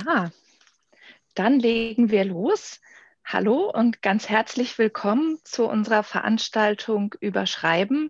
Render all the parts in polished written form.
Wunderbar. Dann legen wir los. Hallo und ganz herzlich willkommen zu unserer Veranstaltung über Schreiben.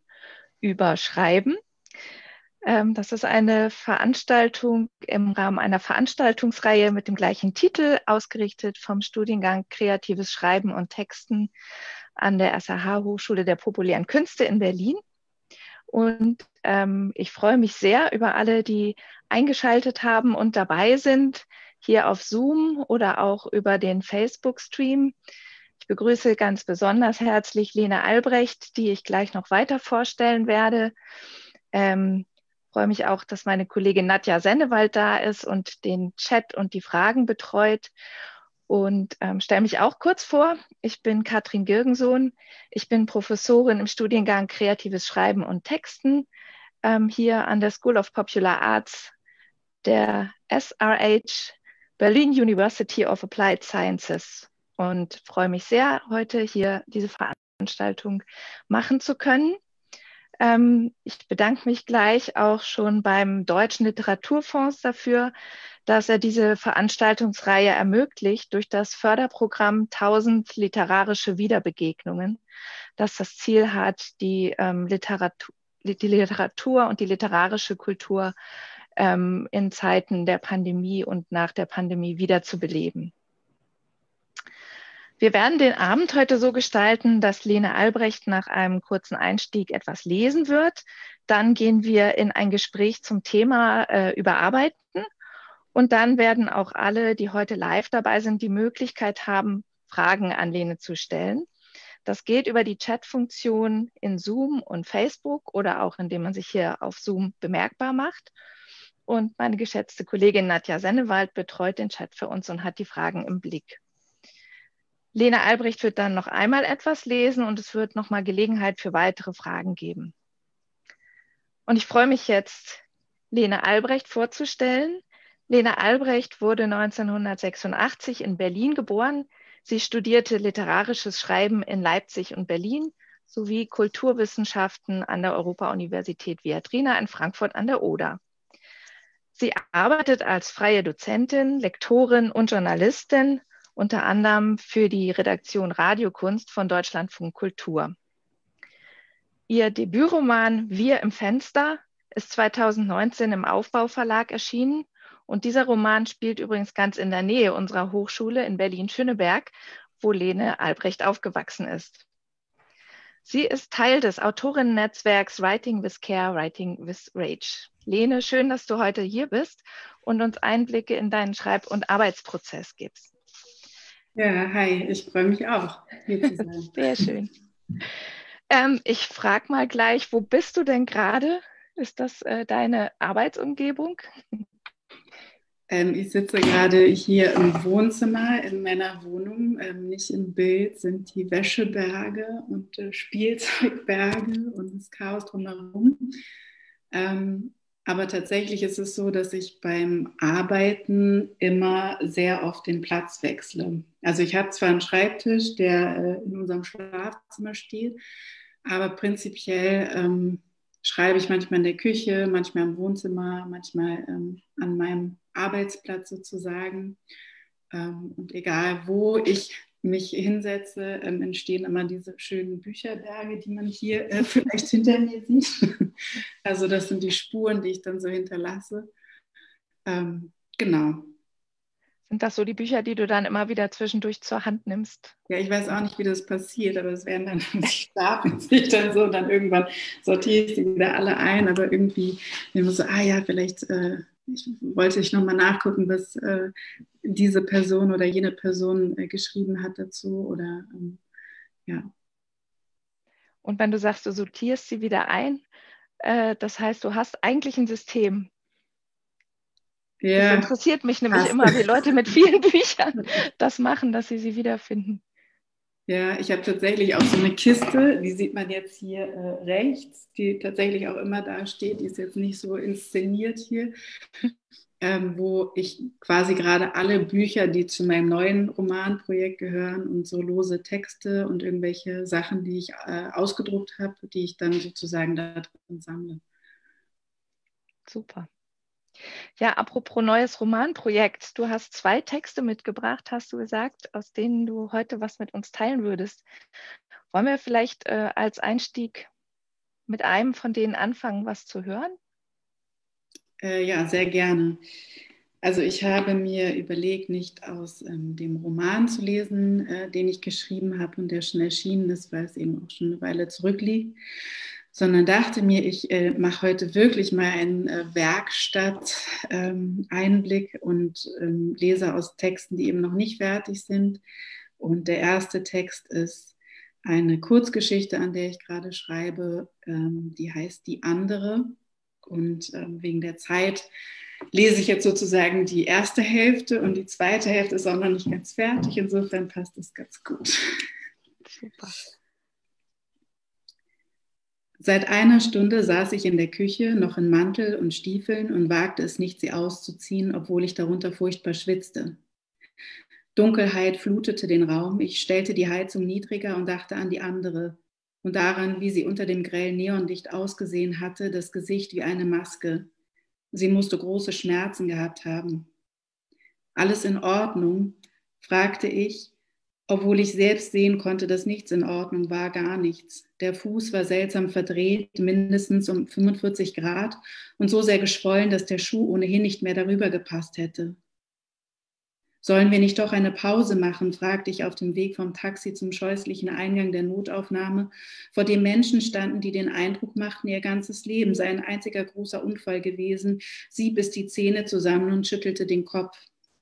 Das ist eine Veranstaltung im Rahmen einer Veranstaltungsreihe mit dem gleichen Titel, ausgerichtet vom Studiengang Kreatives Schreiben und Texten an der SAH Hochschule der Populären Künste in Berlin. Und ich freue mich sehr über alle, die eingeschaltet haben und dabei sind, hier auf Zoom oder auch über den Facebook-Stream. Ich begrüße ganz besonders herzlich Lene Albrecht, die ich gleich noch weiter vorstellen werde. Freue mich auch, dass meine Kollegin Nadja Sennewald da ist und den Chat und die Fragen betreut. Und stelle mich auch kurz vor. Ich bin Katrin Girgensohn. Ich bin Professorin im Studiengang Kreatives Schreiben und Texten hier an der School of Popular Arts der SRH Berlin University of Applied Sciences und freue mich sehr, heute hier diese Veranstaltung machen zu können. Ich bedanke mich gleich auch schon beim Deutschen Literaturfonds dafür, dass er diese Veranstaltungsreihe ermöglicht durch das Förderprogramm 1000 literarische Wiederbegegnungen, das das Ziel hat, die Literatur und die literarische Kultur in Zeiten der Pandemie und nach der Pandemie wiederzubeleben. Wir werden den Abend heute so gestalten, dass Lene Albrecht nach einem kurzen Einstieg etwas lesen wird. Dann gehen wir in ein Gespräch zum Thema Überarbeiten. Und dann werden auch alle, die heute live dabei sind, die Möglichkeit haben, Fragen an Lene zu stellen. Das geht über die Chatfunktion in Zoom und Facebook oder auch indem man sich hier auf Zoom bemerkbar macht. Und meine geschätzte Kollegin Nadja Sennewald betreut den Chat für uns und hat die Fragen im Blick. Lene Albrecht wird dann noch einmal etwas lesen und es wird nochmal Gelegenheit für weitere Fragen geben. Und ich freue mich jetzt, Lene Albrecht vorzustellen. Lene Albrecht wurde 1986 in Berlin geboren. Sie studierte literarisches Schreiben in Leipzig und Berlin sowie Kulturwissenschaften an der Europa-Universität Viadrina in Frankfurt an der Oder. Sie arbeitet als freie Dozentin, Lektorin und Journalistin, unter anderem für die Redaktion Radiokunst von Deutschlandfunk Kultur. Ihr Debütroman Wir im Fenster ist 2019 im Aufbau Verlag erschienen und dieser Roman spielt übrigens ganz in der Nähe unserer Hochschule in Berlin-Schöneberg, wo Lene Albrecht aufgewachsen ist. Sie ist Teil des Autorinnen-Netzwerks Writing with Care, Writing with Rage. Lene, schön, dass du heute hier bist und uns Einblicke in deinen Schreib- und Arbeitsprozess gibst. Ja, hi, ich freue mich auch, hier zu sein. Sehr schön. Ich frage mal gleich, wo bist du denn gerade? Ist das deine Arbeitsumgebung? Ich sitze gerade hier im Wohnzimmer in meiner Wohnung. Nicht im Bild sind die Wäscheberge und Spielzeugberge und das Chaos drumherum. Aber tatsächlich ist es so, dass ich beim Arbeiten immer sehr oft den Platz wechsle. Also ich habe zwar einen Schreibtisch, der in unserem Schlafzimmer steht, aber prinzipiell schreibe ich manchmal in der Küche, manchmal im Wohnzimmer, manchmal an meinem Arbeitsplatz sozusagen. Und egal, wo ich mich hinsetze, entstehen immer diese schönen Bücherberge, die man hier vielleicht hinter mir sieht. Also das sind die Spuren, die ich dann so hinterlasse. Genau. Sind das so die Bücher, die du dann immer wieder zwischendurch zur Hand nimmst? Ja, ich weiß auch nicht, wie das passiert, aber es werden dann, die stapeln sich dann so und dann irgendwann sortiere ich sie wieder alle ein, aber irgendwie immer so, ja, vielleicht wollte ich nochmal nachgucken, was diese Person oder jene Person geschrieben hat dazu oder ja. Und wenn du sagst, du sortierst sie wieder ein, das heißt, du hast eigentlich ein System. Ja, das interessiert mich nämlich immer, wie Leute mit vielen Büchern das machen, dass sie wiederfinden. Ja, ich habe tatsächlich auch so eine Kiste, die sieht man jetzt hier rechts, die tatsächlich auch immer da steht, die ist jetzt nicht so inszeniert hier, wo ich quasi gerade alle Bücher, die zu meinem neuen Romanprojekt gehören und so lose Texte und irgendwelche Sachen, die ich ausgedruckt habe, die ich dann sozusagen da drin sammle. Super. Ja, apropos neues Romanprojekt. Du hast 2 Texte mitgebracht, hast du gesagt, aus denen du heute was mit uns teilen würdest. Wollen wir vielleicht als Einstieg mit einem von denen anfangen, was zu hören? Ja, sehr gerne. Also ich habe mir überlegt, nicht aus dem Roman zu lesen, den ich geschrieben habe und der schon erschienen ist, weil es eben auch schon eine Weile zurückliegt, sondern dachte mir, ich mache heute wirklich mal einen Werkstatt-Einblick und lese aus Texten, die eben noch nicht fertig sind. Und der erste Text ist eine Kurzgeschichte, an der ich gerade schreibe, die heißt Die andere. Und wegen der Zeit lese ich jetzt sozusagen die erste Hälfte und die zweite Hälfte ist auch noch nicht ganz fertig. Insofern passt es ganz gut. Super. Seit einer Stunde saß ich in der Küche, noch in Mantel und Stiefeln und wagte es nicht, sie auszuziehen, obwohl ich darunter furchtbar schwitzte. Dunkelheit flutete den Raum. Ich stellte die Heizung niedriger und dachte an die andere und daran, wie sie unter dem grellen Neonlicht ausgesehen hatte, das Gesicht wie eine Maske. Sie musste große Schmerzen gehabt haben. Alles in Ordnung? Fragte ich, obwohl ich selbst sehen konnte, dass nichts in Ordnung war, gar nichts. Der Fuß war seltsam verdreht, mindestens um 45 Grad und so sehr geschwollen, dass der Schuh ohnehin nicht mehr darüber gepasst hätte. Sollen wir nicht doch eine Pause machen, fragte ich auf dem Weg vom Taxi zum scheußlichen Eingang der Notaufnahme, vor dem Menschen standen, die den Eindruck machten, ihr ganzes Leben sei ein einziger großer Unfall gewesen. Sie biss die Zähne zusammen und schüttelte den Kopf.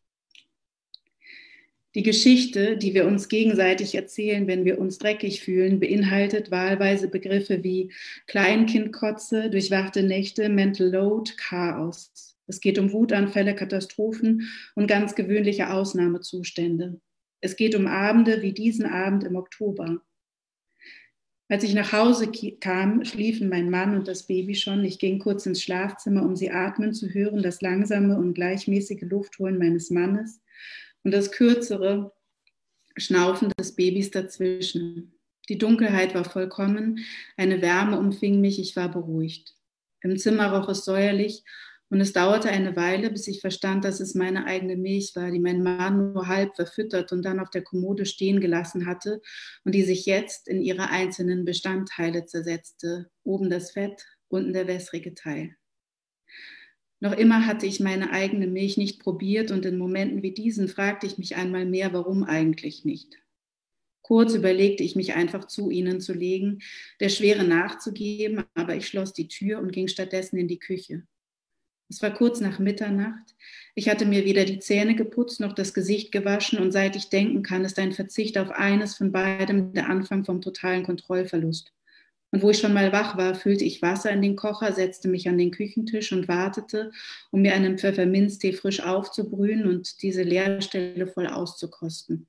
Die Geschichte, die wir uns gegenseitig erzählen, wenn wir uns dreckig fühlen, beinhaltet wahlweise Begriffe wie Kleinkindkotze, durchwachte Nächte, Mental Load, Chaos. Es geht um Wutanfälle, Katastrophen und ganz gewöhnliche Ausnahmezustände. Es geht um Abende wie diesen Abend im Oktober. Als ich nach Hause kam, schliefen mein Mann und das Baby schon. Ich ging kurz ins Schlafzimmer, um sie atmen zu hören, das langsame und gleichmäßige Luftholen meines Mannes und das kürzere Schnaufen des Babys dazwischen. Die Dunkelheit war vollkommen, eine Wärme umfing mich, ich war beruhigt. Im Zimmer roch es säuerlich und es dauerte eine Weile, bis ich verstand, dass es meine eigene Milch war, die mein Mann nur halb verfüttert und dann auf der Kommode stehen gelassen hatte und die sich jetzt in ihre einzelnen Bestandteile zersetzte, oben das Fett, unten der wässrige Teil. Noch immer hatte ich meine eigene Milch nicht probiert und in Momenten wie diesen fragte ich mich einmal mehr, warum eigentlich nicht. Kurz überlegte ich mich einfach zu ihnen zu legen, der Schwere nachzugeben, aber ich schloss die Tür und ging stattdessen in die Küche. Es war kurz nach Mitternacht. Ich hatte mir weder die Zähne geputzt noch das Gesicht gewaschen und seit ich denken kann, ist ein Verzicht auf eines von beidem der Anfang vom totalen Kontrollverlust. Und wo ich schon mal wach war, füllte ich Wasser in den Kocher, setzte mich an den Küchentisch und wartete, um mir einen Pfefferminztee frisch aufzubrühen und diese Leerstelle voll auszukosten.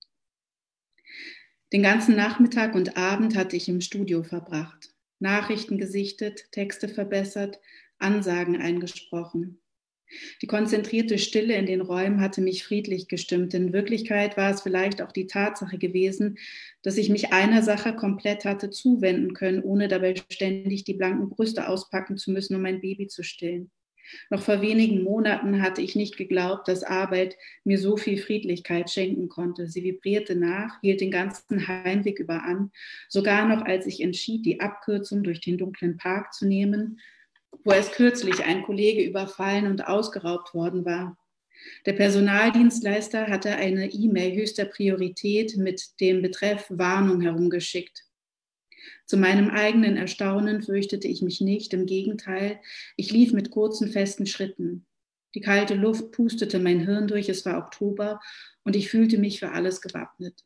Den ganzen Nachmittag und Abend hatte ich im Studio verbracht. Nachrichten gesichtet, Texte verbessert, Ansagen eingesprochen. Die konzentrierte Stille in den Räumen hatte mich friedlich gestimmt. In Wirklichkeit war es vielleicht auch die Tatsache gewesen, dass ich mich einer Sache komplett hatte zuwenden können, ohne dabei ständig die blanken Brüste auspacken zu müssen, um mein Baby zu stillen. Noch vor wenigen Monaten hatte ich nicht geglaubt, dass Arbeit mir so viel Friedlichkeit schenken konnte. Sie vibrierte nach, hielt den ganzen Heimweg über an, sogar noch als ich entschied, die Abkürzung durch den dunklen Park zu nehmen, wo erst kürzlich ein Kollege überfallen und ausgeraubt worden war. Der Personaldienstleister hatte eine E-Mail höchster Priorität mit dem Betreff Warnung herumgeschickt. Zu meinem eigenen Erstaunen fürchtete ich mich nicht, im Gegenteil, ich lief mit kurzen, festen Schritten. Die kalte Luft pustete mein Hirn durch, es war Oktober und ich fühlte mich für alles gewappnet.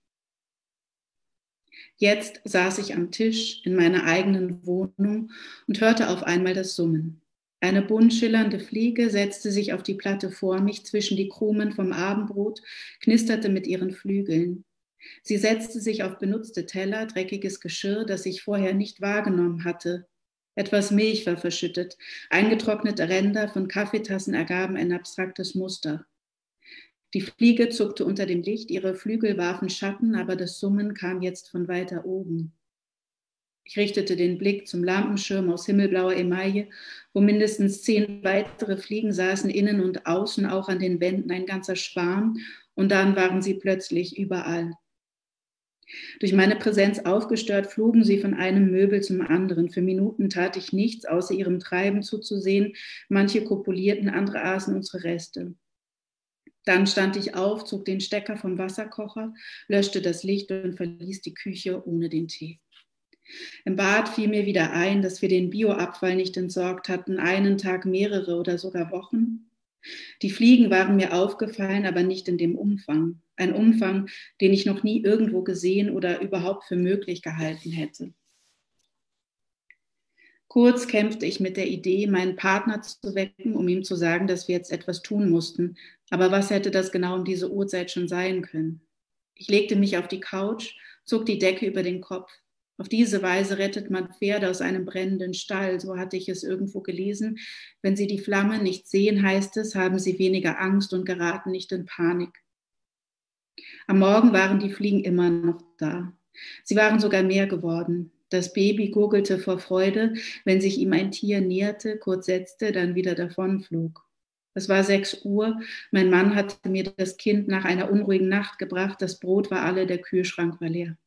Jetzt saß ich am Tisch in meiner eigenen Wohnung und hörte auf einmal das Summen. Eine bunt schillernde Fliege setzte sich auf die Platte vor mich zwischen die Krumen vom Abendbrot, knisterte mit ihren Flügeln. Sie setzte sich auf benutzte Teller, dreckiges Geschirr, das ich vorher nicht wahrgenommen hatte. Etwas Milch war verschüttet, eingetrocknete Ränder von Kaffeetassen ergaben ein abstraktes Muster. Die Fliege zuckte unter dem Licht, ihre Flügel warfen Schatten, aber das Summen kam jetzt von weiter oben. Ich richtete den Blick zum Lampenschirm aus himmelblauer Emaille, wo mindestens 10 weitere Fliegen saßen, innen und außen, auch an den Wänden, ein ganzer Schwarm. Und dann waren sie plötzlich überall. Durch meine Präsenz aufgestört, flogen sie von einem Möbel zum anderen. Für Minuten tat ich nichts, außer ihrem Treiben zuzusehen. Manche kopulierten, andere aßen unsere Reste. Dann stand ich auf, zog den Stecker vom Wasserkocher, löschte das Licht und verließ die Küche ohne den Tee. Im Bad fiel mir wieder ein, dass wir den Bioabfall nicht entsorgt hatten, einen Tag, mehrere oder sogar Wochen. Die Fliegen waren mir aufgefallen, aber nicht in dem Umfang. Ein Umfang, den ich noch nie irgendwo gesehen oder überhaupt für möglich gehalten hätte. Kurz kämpfte ich mit der Idee, meinen Partner zu wecken, um ihm zu sagen, dass wir jetzt etwas tun mussten. Aber was hätte das genau um diese Uhrzeit schon sein können? Ich legte mich auf die Couch, zog die Decke über den Kopf. Auf diese Weise rettet man Pferde aus einem brennenden Stall, so hatte ich es irgendwo gelesen. Wenn sie die Flamme nicht sehen, heißt es, haben sie weniger Angst und geraten nicht in Panik. Am Morgen waren die Fliegen immer noch da. Sie waren sogar mehr geworden. Das Baby gurgelte vor Freude, wenn sich ihm ein Tier näherte, kurz setzte, dann wieder davonflog. Es war 6 Uhr. Mein Mann hatte mir das Kind nach einer unruhigen Nacht gebracht. Das Brot war alle, der Kühlschrank war leer.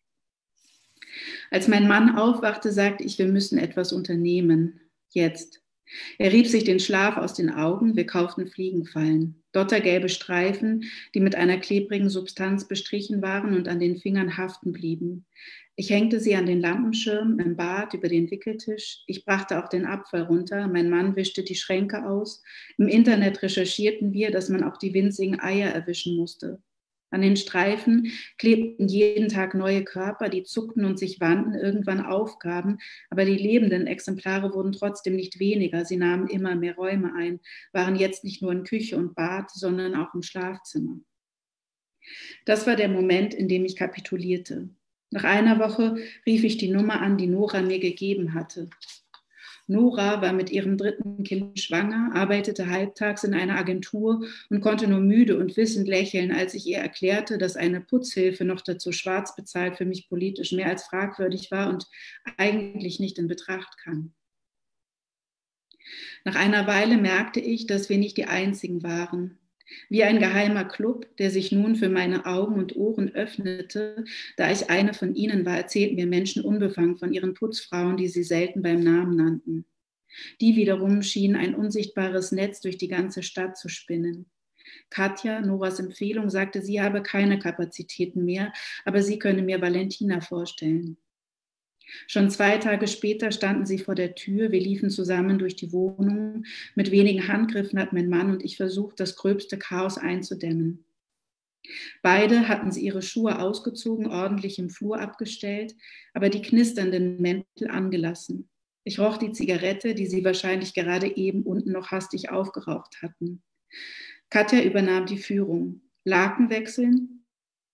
Als mein Mann aufwachte, sagte ich, wir müssen etwas unternehmen. Jetzt. Er rieb sich den Schlaf aus den Augen. Wir kauften Fliegenfallen. Dottergelbe Streifen, die mit einer klebrigen Substanz bestrichen waren und an den Fingern haften blieben. Ich hängte sie an den Lampenschirm im Bad über den Wickeltisch. Ich brachte auch den Abfall runter. Mein Mann wischte die Schränke aus. Im Internet recherchierten wir, dass man auch die winzigen Eier erwischen musste. An den Streifen klebten jeden Tag neue Körper, die zuckten und sich wandten, irgendwann aufgaben, aber die lebenden Exemplare wurden trotzdem nicht weniger. Sie nahmen immer mehr Räume ein, waren jetzt nicht nur in Küche und Bad, sondern auch im Schlafzimmer. Das war der Moment, in dem ich kapitulierte. Nach einer Woche rief ich die Nummer an, die Nora mir gegeben hatte. Nora war mit ihrem 3. Kind schwanger, arbeitete halbtags in einer Agentur und konnte nur müde und wissend lächeln, als ich ihr erklärte, dass eine Putzhilfe, noch dazu schwarz bezahlt, für mich politisch mehr als fragwürdig war und eigentlich nicht in Betracht kam. Nach einer Weile merkte ich, dass wir nicht die Einzigen waren. Wie ein geheimer Club, der sich nun für meine Augen und Ohren öffnete. Da ich eine von ihnen war, erzählten mir Menschen unbefangen von ihren Putzfrauen, die sie selten beim Namen nannten. Die wiederum schienen ein unsichtbares Netz durch die ganze Stadt zu spinnen. Katja, Noras Empfehlung, sagte, sie habe keine Kapazitäten mehr, aber sie könne mir Valentina vorstellen. Schon 2 Tage später standen sie vor der Tür. Wir liefen zusammen durch die Wohnung. Mit wenigen Handgriffen hat mein Mann und ich versucht, das gröbste Chaos einzudämmen. Beide hatten sie ihre Schuhe ausgezogen, ordentlich im Flur abgestellt, aber die knisternden Mäntel angelassen. Ich roch die Zigarette, die sie wahrscheinlich gerade eben unten noch hastig aufgeraucht hatten. Katja übernahm die Führung. Laken wechseln,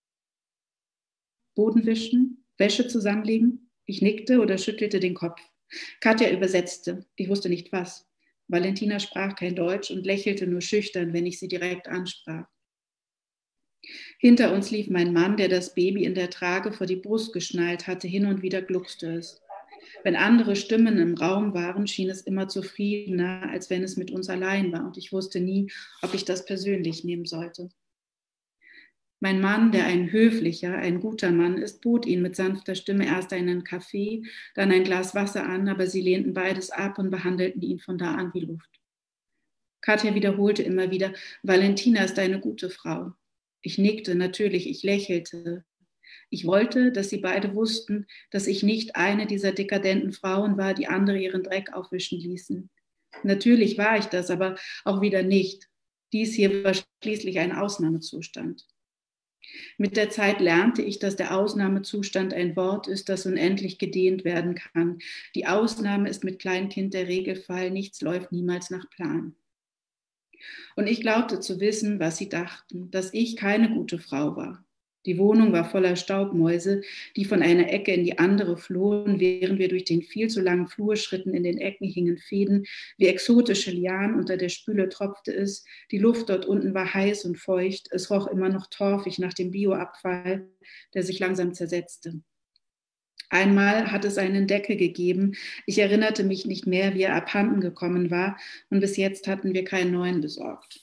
Boden wischen, Wäsche zusammenlegen. Ich nickte oder schüttelte den Kopf. Katja übersetzte. Ich wusste nicht was. Valentina sprach kein Deutsch und lächelte nur schüchtern, wenn ich sie direkt ansprach. Hinter uns lief mein Mann, der das Baby in der Trage vor die Brust geschnallt hatte. Hin und wieder gluckste es. Wenn andere Stimmen im Raum waren, schien es immer zufriedener, als wenn es mit uns allein war. Und ich wusste nie, ob ich das persönlich nehmen sollte. Mein Mann, der ein höflicher, ein guter Mann ist, bot ihnen mit sanfter Stimme erst einen Kaffee, dann ein Glas Wasser an, aber sie lehnten beides ab und behandelten ihn von da an wie Luft. Katja wiederholte immer wieder, Valentina ist eine gute Frau. Ich nickte, natürlich, ich lächelte. Ich wollte, dass sie beide wussten, dass ich nicht eine dieser dekadenten Frauen war, die andere ihren Dreck aufwischen ließen. Natürlich war ich das, aber auch wieder nicht. Dies hier war schließlich ein Ausnahmezustand. Mit der Zeit lernte ich, dass der Ausnahmezustand ein Wort ist, das unendlich gedehnt werden kann. Die Ausnahme ist mit Kleinkind der Regelfall, nichts läuft niemals nach Plan. Und ich glaubte zu wissen, was sie dachten, dass ich keine gute Frau war. Die Wohnung war voller Staubmäuse, die von einer Ecke in die andere flohen, während wir durch den viel zu langen Flur schritten. In den Ecken hingen Fäden wie exotische Lianen, unter der Spüle tropfte es. Die Luft dort unten war heiß und feucht. Es roch immer noch torfig nach dem Bioabfall, der sich langsam zersetzte. Einmal hat es eine Decke gegeben. Ich erinnerte mich nicht mehr, wie er abhanden gekommen war, und bis jetzt hatten wir keinen neuen besorgt.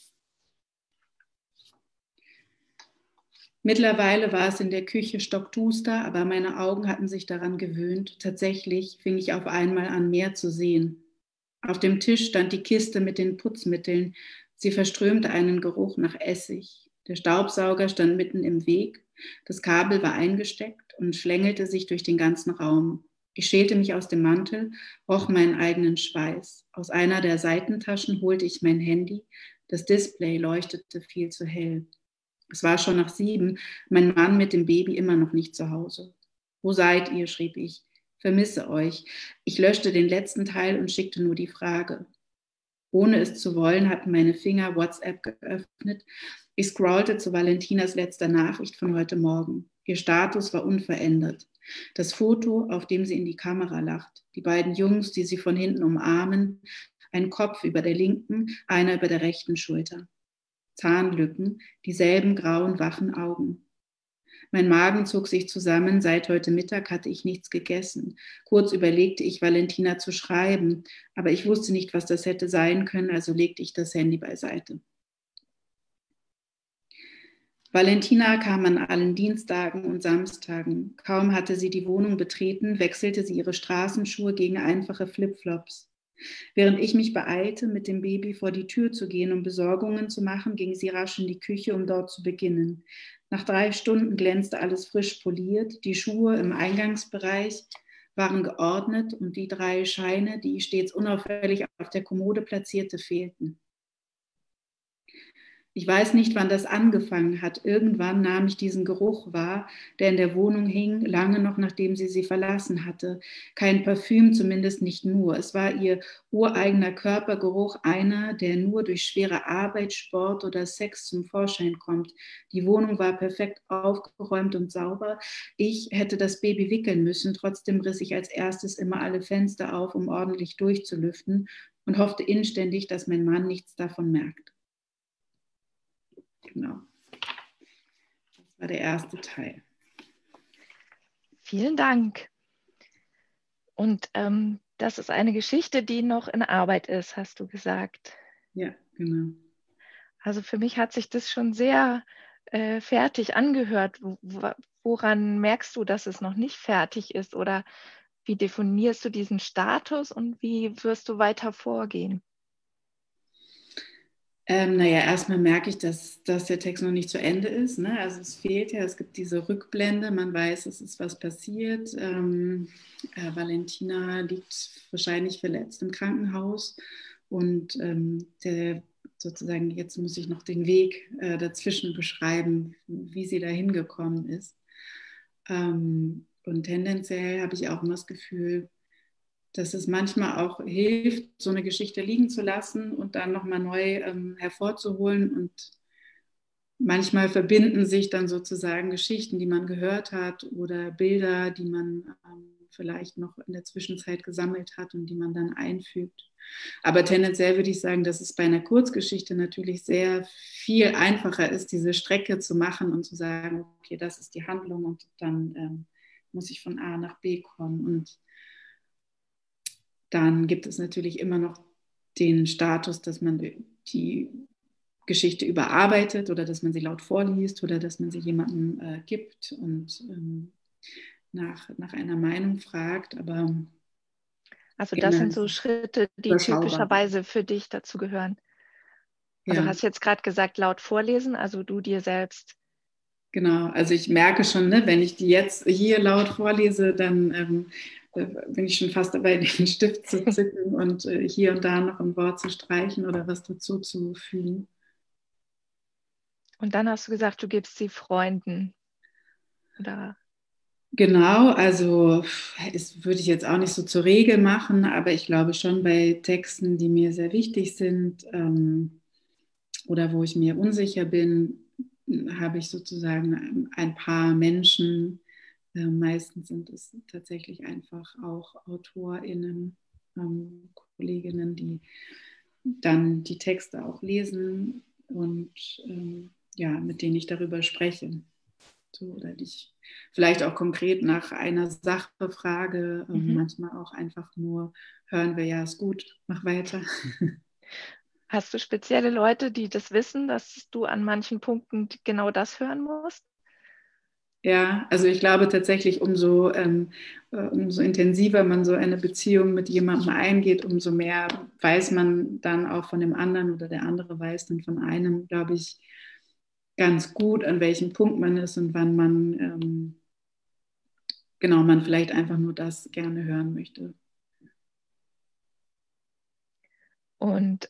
Mittlerweile war es in der Küche stockduster, aber meine Augen hatten sich daran gewöhnt. Tatsächlich fing ich auf einmal an, mehr zu sehen. Auf dem Tisch stand die Kiste mit den Putzmitteln. Sie verströmte einen Geruch nach Essig. Der Staubsauger stand mitten im Weg. Das Kabel war eingesteckt und schlängelte sich durch den ganzen Raum. Ich schälte mich aus dem Mantel, roch meinen eigenen Schweiß. Aus einer der Seitentaschen holte ich mein Handy. Das Display leuchtete viel zu hell. Es war schon nach 7, mein Mann mit dem Baby immer noch nicht zu Hause. Wo seid ihr, schrieb ich. Vermisse euch. Ich löschte den letzten Teil und schickte nur die Frage. Ohne es zu wollen, hatten meine Finger WhatsApp geöffnet. Ich scrollte zu Valentinas letzter Nachricht von heute Morgen. Ihr Status war unverändert. Das Foto, auf dem sie in die Kamera lacht. Die beiden Jungs, die sie von hinten umarmen. Ein Kopf über der linken, einer über der rechten Schulter. Zahnlücken, dieselben grauen, wachen Augen. Mein Magen zog sich zusammen, seit heute Mittag hatte ich nichts gegessen. Kurz überlegte ich, Valentina zu schreiben, aber ich wusste nicht, was das hätte sein können, also legte ich das Handy beiseite. Valentina kam an allen Dienstagen und Samstagen. Kaum hatte sie die Wohnung betreten, wechselte sie ihre Straßenschuhe gegen einfache Flipflops. Während ich mich beeilte, mit dem Baby vor die Tür zu gehen, um Besorgungen zu machen, ging sie rasch in die Küche, um dort zu beginnen. Nach 3 Stunden glänzte alles frisch poliert. Die Schuhe im Eingangsbereich waren geordnet und die 3 Scheine, die ich stets unauffällig auf der Kommode platzierte, fehlten. Ich weiß nicht, wann das angefangen hat. Irgendwann nahm ich diesen Geruch wahr, der in der Wohnung hing, lange noch nachdem sie verlassen hatte. Kein Parfüm, zumindest nicht nur. Es war ihr ureigener Körpergeruch, einer, der nur durch schwere Arbeit, Sport oder Sex zum Vorschein kommt. Die Wohnung war perfekt aufgeräumt und sauber. Ich hätte das Baby wickeln müssen. Trotzdem riss ich als erstes immer alle Fenster auf, um ordentlich durchzulüften, und hoffte inständig, dass mein Mann nichts davon merkt. Genau. Das war der erste Teil. Vielen Dank. Und das ist eine Geschichte, die noch in Arbeit ist, hast du gesagt. Ja, genau. Also für mich hat sich das schon sehr fertig angehört. Woran merkst du, dass es noch nicht fertig ist? Oder wie definierst du diesen Status und wie wirst du weiter vorgehen? Naja, erstmal merke ich, dass der Text noch nicht zu Ende ist. Ne? Also es fehlt ja, es gibt diese Rückblende, man weiß, es ist was passiert. Valentina liegt wahrscheinlich verletzt im Krankenhaus und sozusagen jetzt muss ich noch den Weg dazwischen beschreiben, wie sie da hingekommen ist. Und tendenziell habe ich auch immer das Gefühl, dass es manchmal auch hilft, so eine Geschichte liegen zu lassen und dann nochmal neu hervorzuholen. Und manchmal verbinden sich dann sozusagen Geschichten, die man gehört hat oder Bilder, die man vielleicht noch in der Zwischenzeit gesammelt hat und die man dann einfügt. Aber tendenziell würde ich sagen, dass es bei einer Kurzgeschichte natürlich sehr viel einfacher ist, diese Strecke zu machen und zu sagen, okay, das ist die Handlung und dann muss ich von A nach B kommen. Und dann gibt es natürlich immer noch den Status, dass man die Geschichte überarbeitet oder dass man sie laut vorliest oder dass man sie jemandem gibt und nach einer Meinung fragt. Aber also das sind so Schritte, die typischerweise für dich dazu gehören. Also ja. hast jetzt gerade gesagt, laut vorlesen, also du dir selbst. Genau, also ich merke schon, ne, wenn ich die jetzt hier laut vorlese, dann bin ich schon fast dabei, den Stift zu zücken und hier und da noch ein Wort zu streichen oder was dazu zu fügen. Und dann hast du gesagt, du gibst sie Freunden. Oder? Genau, also das würde ich jetzt auch nicht so zur Regel machen, aber ich glaube schon bei Texten, die mir sehr wichtig sind oder wo ich mir unsicher bin, habe ich sozusagen ein paar Menschen. Meistens sind es tatsächlich einfach auch AutorInnen, Kolleginnen, die dann die Texte auch lesen und ja, mit denen ich darüber spreche. So, oder dich vielleicht auch konkret nach einer Sache frage. Manchmal auch einfach nur hören wir, ja, ist gut, mach weiter. Hast du spezielle Leute, die das wissen, dass du an manchen Punkten genau das hören musst? Ja, also ich glaube tatsächlich, umso intensiver man so eine Beziehung mit jemandem eingeht, umso mehr weiß man dann auch von dem anderen oder der andere weiß dann von einem, glaube ich, ganz gut, an welchem Punkt man ist und wann man vielleicht einfach nur das gerne hören möchte. Und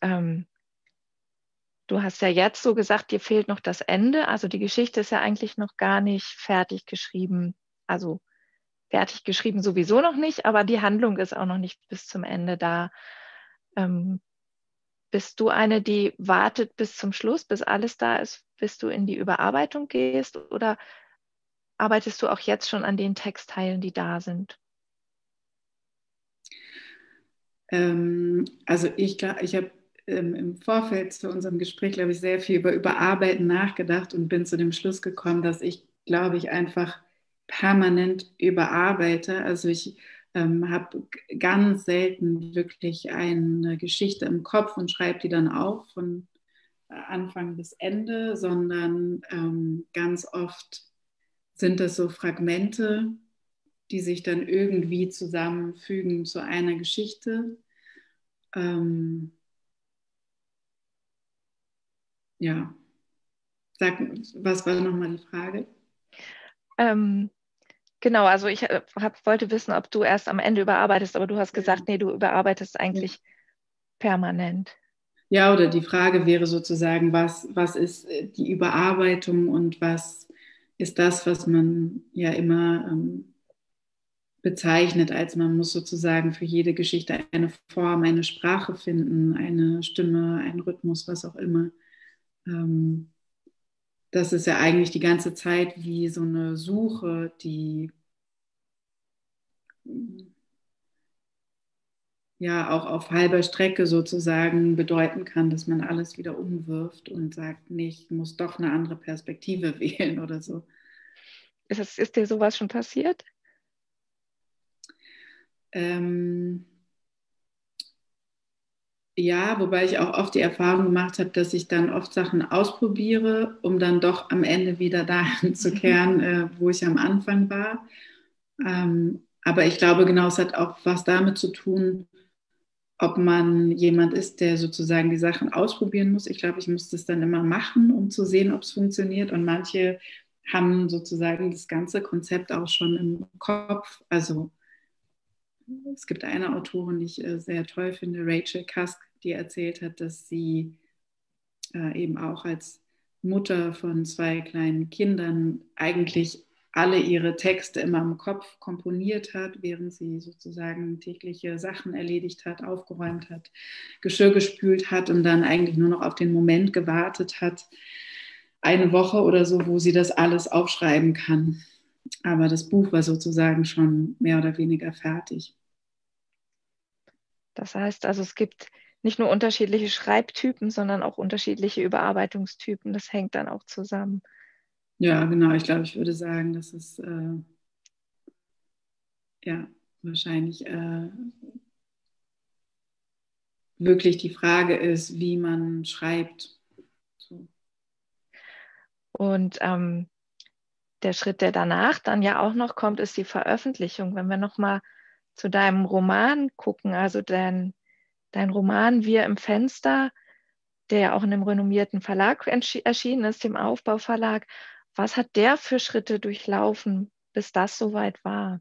du hast ja jetzt so gesagt, dir fehlt noch das Ende. Also die Geschichte ist ja eigentlich noch gar nicht fertig geschrieben. Also fertig geschrieben sowieso noch nicht, aber die Handlung ist auch noch nicht bis zum Ende da. Ähm, Bist du eine, die wartet bis zum Schluss, bis alles da ist, bis du in die Überarbeitung gehst? Oder arbeitest du auch jetzt schon an den Textteilen, die da sind? Also ich habe im Vorfeld zu unserem Gespräch, glaube ich, sehr viel über Überarbeiten nachgedacht und bin zu dem Schluss gekommen, dass ich, glaube ich, einfach permanent überarbeite. Also ich habe ganz selten wirklich eine Geschichte im Kopf und schreibe die dann auf von Anfang bis Ende, sondern ganz oft sind das so Fragmente, die sich dann irgendwie zusammenfügen zu einer Geschichte. Ja, was war nochmal die Frage? Ähm, genau, also ich wollte wissen, ob du erst am Ende überarbeitest, aber du hast gesagt, Ja. nee, du überarbeitest Ja. eigentlich permanent. Ja, oder die Frage wäre sozusagen, was ist die Überarbeitung und was ist das, was man ja immer bezeichnet, als man muss sozusagen für jede Geschichte eine Form, eine Sprache finden, eine Stimme, einen Rhythmus, was auch immer. Das ist ja eigentlich die ganze Zeit wie so eine Suche, die ja auch auf halber Strecke sozusagen bedeuten kann, dass man alles wieder umwirft und sagt, nee, ich muss doch eine andere Perspektive wählen oder so. Ist dir sowas schon passiert? Ähm, ja, wobei ich auch oft die Erfahrung gemacht habe, dass ich dann oft Sachen ausprobiere, um dann doch am Ende wieder dahin zu kehren, wo ich am Anfang war. Aber ich glaube, genau, es hat auch was damit zu tun, ob man jemand ist, der sozusagen die Sachen ausprobieren muss. Ich glaube, ich muss das dann immer machen, um zu sehen, ob es funktioniert. Und manche haben sozusagen das ganze Konzept auch schon im Kopf. Also es gibt eine Autorin, die ich sehr toll finde, Rachel Cusk, die erzählt hat, dass sie eben auch als Mutter von 2 kleinen Kindern eigentlich alle ihre Texte immer im Kopf komponiert hat, während sie sozusagen tägliche Sachen erledigt hat, aufgeräumt hat, Geschirr gespült hat und dann eigentlich nur noch auf den Moment gewartet hat, eine Woche oder so, wo sie das alles aufschreiben kann. Aber das Buch war sozusagen schon mehr oder weniger fertig. Das heißt also, es gibt nicht nur unterschiedliche Schreibtypen, sondern auch unterschiedliche Überarbeitungstypen. Das hängt dann auch zusammen. Ja, genau. Ich glaube, ich würde sagen, dass es ja wahrscheinlich wirklich die Frage ist, wie man schreibt. So. Und der Schritt, der danach dann ja auch noch kommt, ist die Veröffentlichung. Wenn wir nochmal zu deinem Roman gucken, also dein Roman Wir im Fenster, der ja auch in einem renommierten Verlag erschienen ist, dem Aufbauverlag. Was hat der für Schritte durchlaufen, bis das soweit war?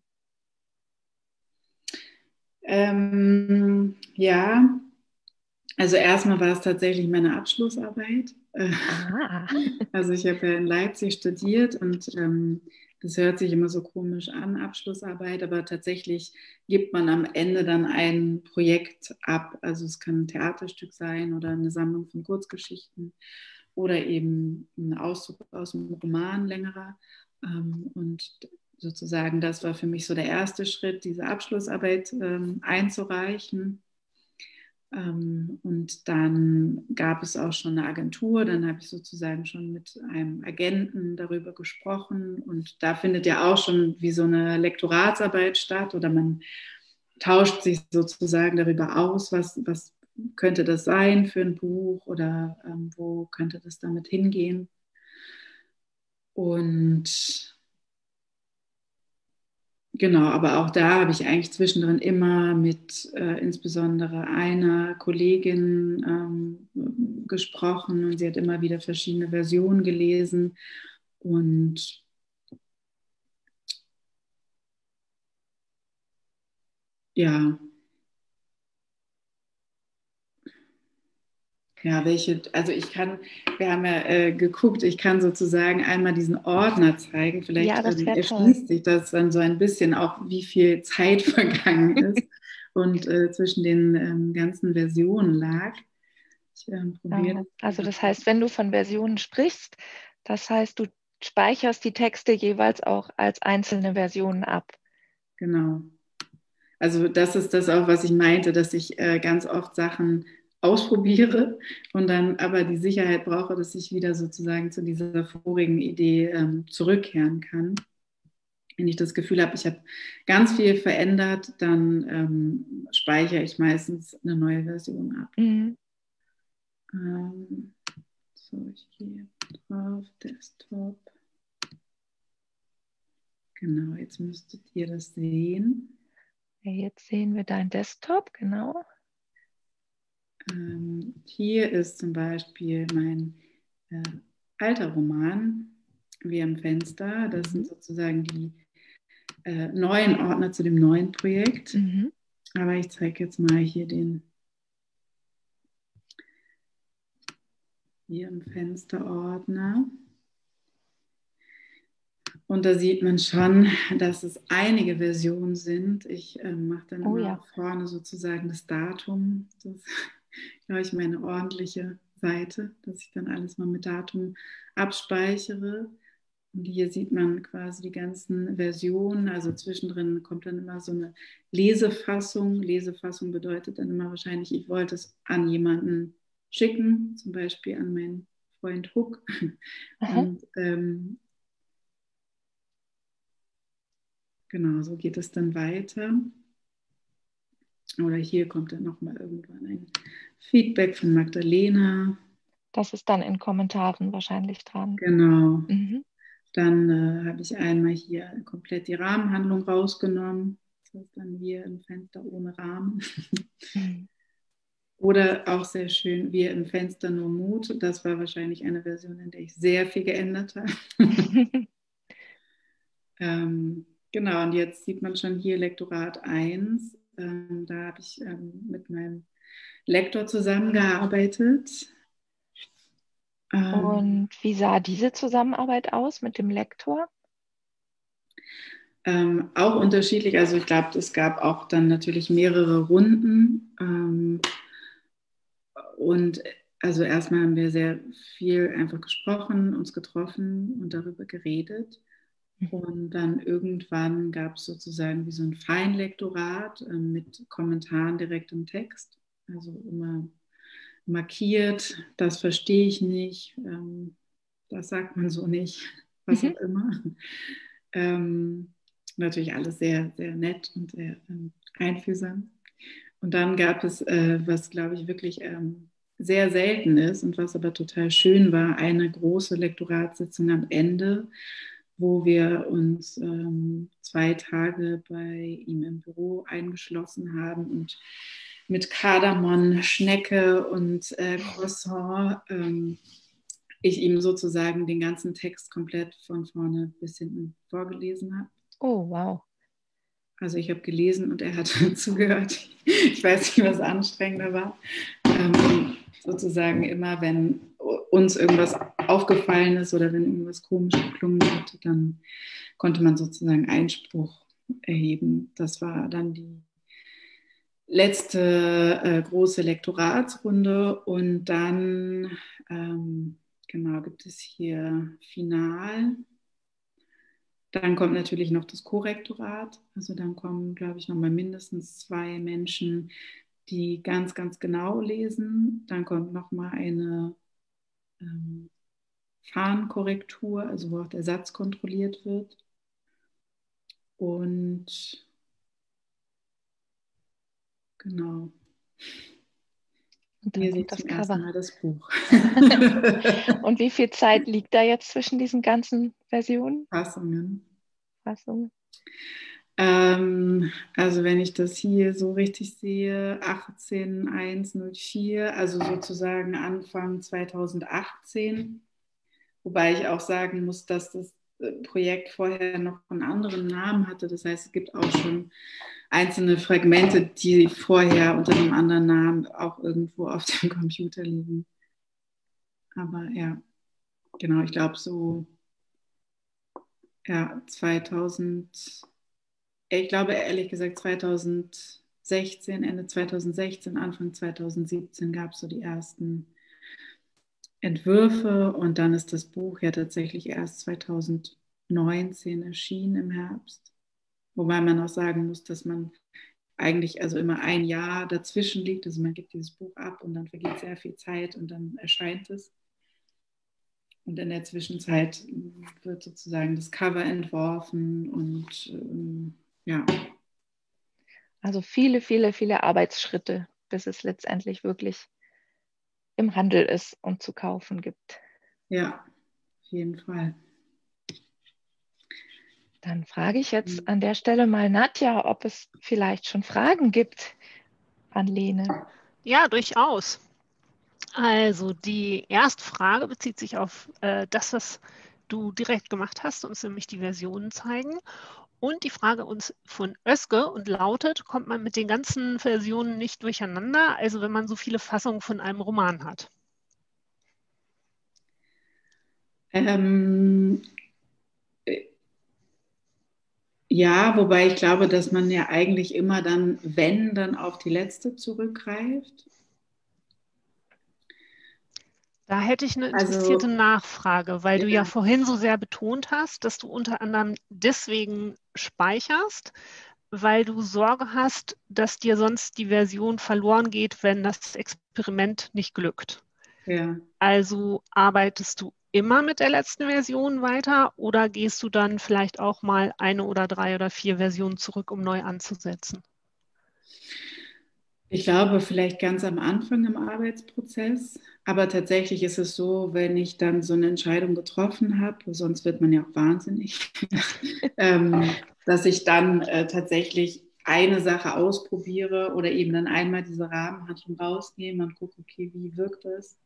Ja, also erstmal war es tatsächlich meine Abschlussarbeit. Ah. Also ich habe ja in Leipzig studiert und das hört sich immer so komisch an, Abschlussarbeit, aber tatsächlich gibt man am Ende dann ein Projekt ab. Also es kann ein Theaterstück sein oder eine Sammlung von Kurzgeschichten oder eben ein Auszug aus einem Roman längerer. Und sozusagen das war für mich so der erste Schritt, diese Abschlussarbeit einzureichen. Und dann gab es auch schon eine Agentur, dann habe ich sozusagen schon mit einem Agenten darüber gesprochen und da findet ja auch schon wie so eine Lektoratsarbeit statt oder man tauscht sich sozusagen darüber aus, was könnte das sein für ein Buch oder wo könnte das damit hingehen. Und genau, aber auch da habe ich eigentlich zwischendrin immer mit insbesondere einer Kollegin gesprochen und sie hat immer wieder verschiedene Versionen gelesen und ja, ja, also wir haben ja geguckt, ich kann sozusagen einmal diesen Ordner zeigen, Ja, vielleicht das wäre toll. erschließt sich das dann so ein bisschen auch, wie viel Zeit vergangen ist und zwischen den ganzen Versionen lag. Ich probiere Genau. das Also mal. das heißt, wenn du von Versionen sprichst, das heißt, du speicherst die Texte jeweils auch als einzelne Versionen ab. Genau. Also das ist das auch, was ich meinte, dass ich ganz oft Sachen ausprobiere und dann aber die Sicherheit brauche, dass ich wieder sozusagen zu dieser vorigen Idee zurückkehren kann. Wenn ich das Gefühl habe, ich habe ganz viel verändert, dann speichere ich meistens eine neue Version ab. Mhm. So, ich gehe drauf, Desktop. Genau, jetzt müsstet ihr das sehen. Ja, jetzt sehen wir deinen Desktop, genau. Hier ist zum Beispiel mein alter Roman, Wir im Fenster. Das sind sozusagen die neuen Ordner zu dem neuen Projekt. Mhm. Aber ich zeige jetzt mal hier den Wir im Fenster-Ordner. Und da sieht man schon, dass es einige Versionen sind. Ich mache dann Oh immer ja. vorne sozusagen das Datum. Das ist, glaube ich, meine ordentliche Seite, dass ich dann alles mal mit Datum abspeichere. Und hier sieht man quasi die ganzen Versionen. Also zwischendrin kommt dann immer so eine Lesefassung. Lesefassung bedeutet dann immer wahrscheinlich, ich wollte es an jemanden schicken, zum Beispiel an meinen Freund Huck. Aha. Und genau, so geht es dann weiter. Oder hier kommt dann nochmal irgendwann ein Feedback von Magdalena. Das ist dann in Kommentaren wahrscheinlich dran. Genau. Mhm. Dann habe ich einmal hier komplett die Rahmenhandlung rausgenommen. Das ist dann hier im Fenster ohne Rahmen. Mhm. Oder auch sehr schön, wir im Fenster nur Mut. Das war wahrscheinlich eine Version, in der ich sehr viel geändert habe. Genau, und jetzt sieht man schon hier Lektorat 1. Da habe ich mit meinem Lektor zusammengearbeitet. Und wie sah diese Zusammenarbeit aus mit dem Lektor? Auch unterschiedlich. Also ich glaube, es gab auch dann natürlich mehrere Runden. Und also erstmal haben wir sehr viel einfach gesprochen, uns getroffen und darüber geredet. Und dann irgendwann gab es sozusagen wie so ein Feinlektorat mit Kommentaren direkt im Text. Also immer markiert, das verstehe ich nicht, das sagt man so nicht, was Mhm. auch immer. Natürlich alles sehr, sehr nett und sehr einfühlsam. Und dann gab es, was glaube ich wirklich sehr selten ist und was aber total schön war, eine große Lektoratssitzung am Ende, wo wir uns 2 Tage bei ihm im Büro eingeschlossen haben und mit Kardamom, Schnecke und Croissant ich ihm sozusagen den ganzen Text komplett von vorne bis hinten vorgelesen habe. Oh, wow. Also ich habe gelesen und er hat zugehört. Ich weiß nicht, was anstrengender war. Sozusagen immer, wenn uns irgendwas aufgefallen ist oder wenn irgendwas komisch geklungen hat, dann konnte man sozusagen Einspruch erheben. Das war dann die letzte große Lektoratsrunde und dann genau gibt es hier Final. Dann kommt natürlich noch das Korrektorat. Also dann kommen, glaube ich, noch mal mindestens 2 Menschen, die ganz, ganz genau lesen. Dann kommt nochmal eine Fahrenkorrektur, also wo auch der Satz kontrolliert wird. Und genau. Und dann Hier sehe kommt ich das zum ersten Cover. Mal das Buch. Und wie viel Zeit liegt da jetzt zwischen diesen ganzen Versionen, Fassungen. Fassungen? Also wenn ich das hier so richtig sehe, 18.01.04, also sozusagen Anfang 2018. Wobei ich auch sagen muss, dass das Projekt vorher noch einen anderen Namen hatte. Das heißt, es gibt auch schon einzelne Fragmente, die vorher unter einem anderen Namen auch irgendwo auf dem Computer liegen. Aber ja, genau, ich glaube so, ja, 2000, ich glaube ehrlich gesagt 2016, Ende 2016, Anfang 2017 gab es so die ersten Entwürfe und dann ist das Buch ja tatsächlich erst 2019 erschienen im Herbst. Wobei man auch sagen muss, dass man eigentlich also immer ein Jahr dazwischen liegt. Also man gibt dieses Buch ab und dann vergeht sehr viel Zeit und dann erscheint es. Und in der Zwischenzeit wird sozusagen das Cover entworfen und ja. Also viele, viele, viele Arbeitsschritte, bis es letztendlich wirklich im Handel ist und zu kaufen gibt. Ja, auf jeden Fall. Dann frage ich jetzt an der Stelle mal Nadja, ob es vielleicht schon Fragen gibt an Lene. Ja, durchaus. Also die erste Frage bezieht sich auf das, was du direkt gemacht hast, uns nämlich die Versionen zeigen. Und die Frage uns von Özge und lautet, kommt man mit den ganzen Versionen nicht durcheinander, also wenn man so viele Fassungen von einem Roman hat? Ja, wobei ich glaube, dass man ja eigentlich immer dann, wenn, dann auf die letzte zurückgreift. Da hätte ich eine interessierte Also, Nachfrage, weil du ja ja, vorhin so sehr betont hast, dass du unter anderem deswegen speicherst, weil du Sorge hast, dass dir sonst die Version verloren geht, wenn das Experiment nicht glückt. ja. Also arbeitest du immer mit der letzten Version weiter oder gehst du dann vielleicht auch mal eine oder 3 oder 4 Versionen zurück, um neu anzusetzen? Ich glaube, vielleicht ganz am Anfang im Arbeitsprozess. Aber tatsächlich ist es so, wenn ich dann so eine Entscheidung getroffen habe, sonst wird man ja auch wahnsinnig, dass ich dann tatsächlich eine Sache ausprobiere oder eben dann einmal diese Rahmenhandlung rausnehme und gucke, okay, wie wirkt das?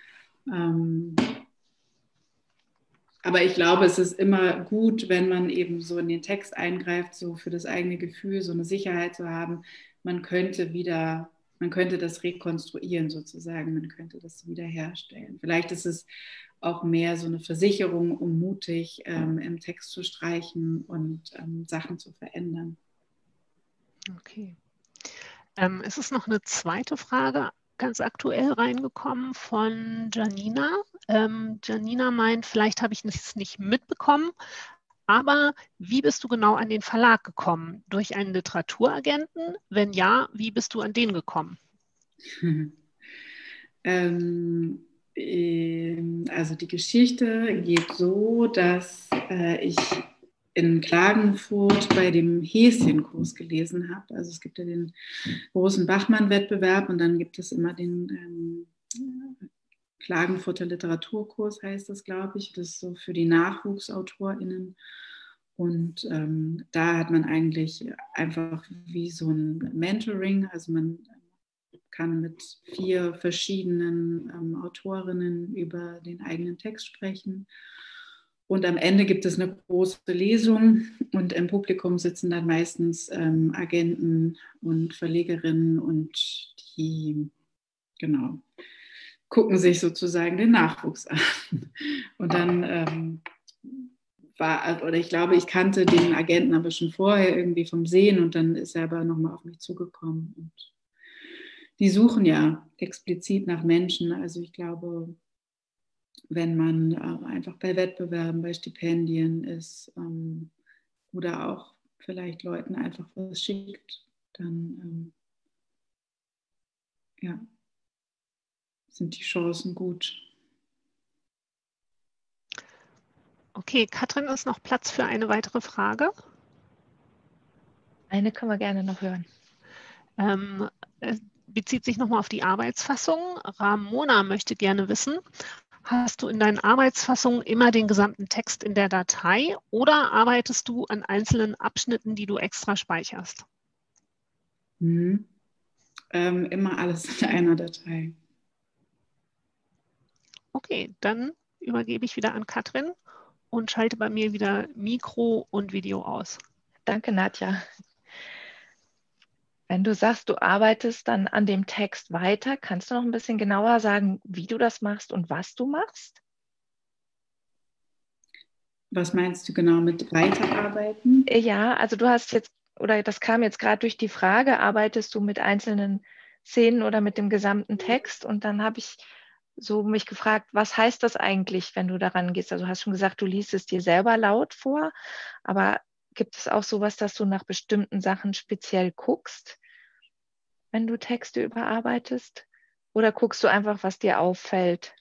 Aber ich glaube, es ist immer gut, wenn man eben so in den Text eingreift, so für das eigene Gefühl, so eine Sicherheit zu haben, man könnte wieder, man könnte das rekonstruieren sozusagen, man könnte das wiederherstellen. Vielleicht ist es auch mehr so eine Versicherung, um mutig im Text zu streichen und Sachen zu verändern. Okay. Es ist noch eine zweite Frage ganz aktuell reingekommen von Janina. Janina meint, vielleicht habe ich es nicht mitbekommen, aber wie bist du genau an den Verlag gekommen? Durch einen Literaturagenten? Wenn ja, wie bist du an den gekommen? Also die Geschichte geht so, dass ich in Klagenfurt bei dem Häschenkurs gelesen habe. Also es gibt ja den großen Bachmann-Wettbewerb und dann gibt es immer den Klagenfurter Literaturkurs, heißt das, glaube ich. Das ist so für die NachwuchsautorInnen. Und da hat man eigentlich einfach wie so ein Mentoring, also man kann mit 4 verschiedenen Autorinnen über den eigenen Text sprechen. Und am Ende gibt es eine große Lesung und im Publikum sitzen dann meistens Agenten und Verlegerinnen und die, genau, gucken sich sozusagen den Nachwuchs an. Und dann oder ich glaube, ich kannte den Agenten aber schon vorher irgendwie vom Sehen und dann ist er aber nochmal auf mich zugekommen. Und die suchen ja explizit nach Menschen. Also ich glaube, wenn man einfach bei Wettbewerben, bei Stipendien ist oder auch vielleicht Leuten einfach was schickt, dann ja, sind die Chancen gut. Okay, Katrin, ist noch Platz für eine weitere Frage? Eine können wir gerne noch hören. Bezieht sich nochmal auf die Arbeitsfassung. Ramona möchte gerne wissen, hast du in deinen Arbeitsfassungen immer den gesamten Text in der Datei oder arbeitest du an einzelnen Abschnitten, die du extra speicherst? Immer alles in einer Datei. Okay, dann übergebe ich wieder an Katrin und schalte bei mir wieder Mikro und Video aus. Danke, Nadja. Wenn du sagst, du arbeitest dann an dem Text weiter, kannst du noch ein bisschen genauer sagen, wie du das machst und was du machst? Was meinst du genau mit weiterarbeiten? Ja, also du hast jetzt, oder das kam jetzt gerade durch die Frage, arbeitest du mit einzelnen Szenen oder mit dem gesamten Text? Und dann habe ich so mich gefragt, was heißt das eigentlich, wenn du daran gehst? Also du hast schon gesagt, du liest es dir selber laut vor, aber gibt es auch sowas, dass du nach bestimmten Sachen speziell guckst, wenn du Texte überarbeitest? Oder guckst du einfach, was dir auffällt?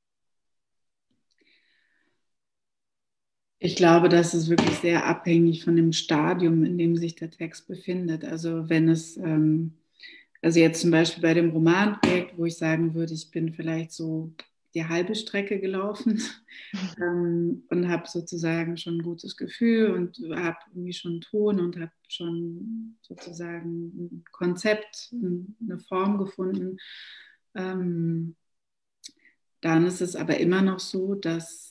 Ich glaube, das ist wirklich sehr abhängig von dem Stadium, in dem sich der Text befindet. Also wenn es, also jetzt zum Beispiel bei dem Romanprojekt, wo ich sagen würde, ich bin vielleicht so die halbe Strecke gelaufen und habe sozusagen schon ein gutes Gefühl und habe irgendwie schon einen Ton und habe schon sozusagen ein Konzept, eine Form gefunden. Dann ist es aber immer noch so, dass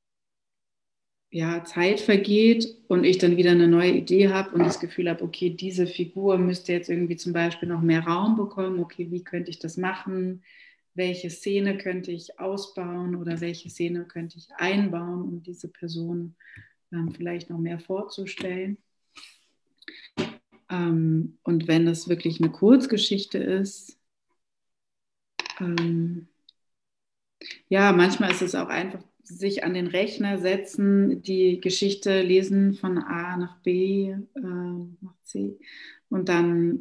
ja, Zeit vergeht und ich dann wieder eine neue Idee habe und das Gefühl habe, okay, diese Figur müsste jetzt irgendwie zum Beispiel noch mehr Raum bekommen. Okay, wie könnte ich das machen? Welche Szene könnte ich ausbauen oder welche Szene könnte ich einbauen, um diese Person vielleicht noch mehr vorzustellen? Und wenn es wirklich eine Kurzgeschichte ist, ja, manchmal ist es auch einfach sich an den Rechner setzen, die Geschichte lesen von A nach B, nach C und dann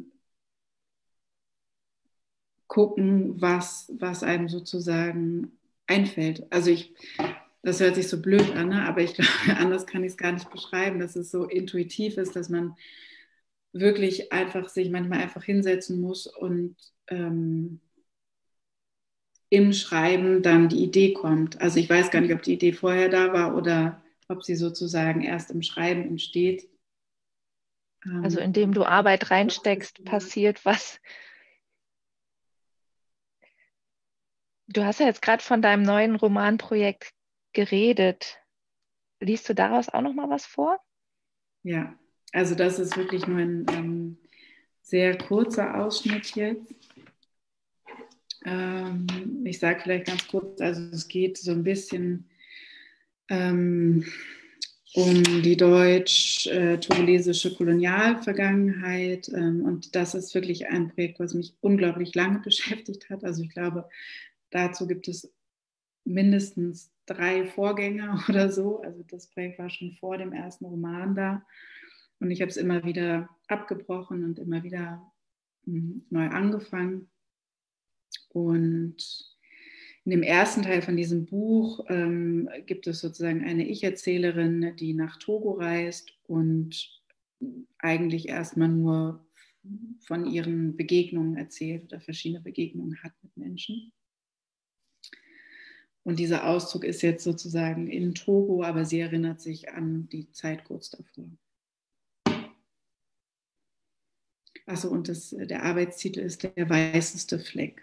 gucken, was einem sozusagen einfällt. Also das hört sich so blöd an, ne? Aber ich glaube, anders kann ich es gar nicht beschreiben, dass es so intuitiv ist, dass man wirklich einfach sich manchmal einfach hinsetzen muss und im Schreiben dann die Idee kommt. Also ich weiß gar nicht, ob die Idee vorher da war oder ob sie sozusagen erst im Schreiben entsteht. Also indem du Arbeit reinsteckst, passiert was. Du hast ja jetzt gerade von deinem neuen Romanprojekt geredet. Liest du daraus auch noch mal was vor? Ja, also das ist wirklich nur ein sehr kurzer Ausschnitt jetzt. Ich sage vielleicht ganz kurz, also es geht so ein bisschen um die deutsch-togolesische Kolonialvergangenheit. Und das ist wirklich ein Projekt, was mich unglaublich lange beschäftigt hat. Also ich glaube, dazu gibt es mindestens 3 Vorgänger oder so. Also das Projekt war schon vor dem ersten Roman da. Und ich habe es immer wieder abgebrochen und immer wieder neu angefangen. Und in dem ersten Teil von diesem Buch gibt es sozusagen eine Ich-Erzählerin, die nach Togo reist und eigentlich erstmal nur von ihren Begegnungen erzählt oder verschiedene Begegnungen hat mit Menschen. Und dieser Auszug ist jetzt sozusagen in Togo, aber sie erinnert sich an die Zeit kurz davor. Achso, und der Arbeitstitel ist Der weißeste Fleck.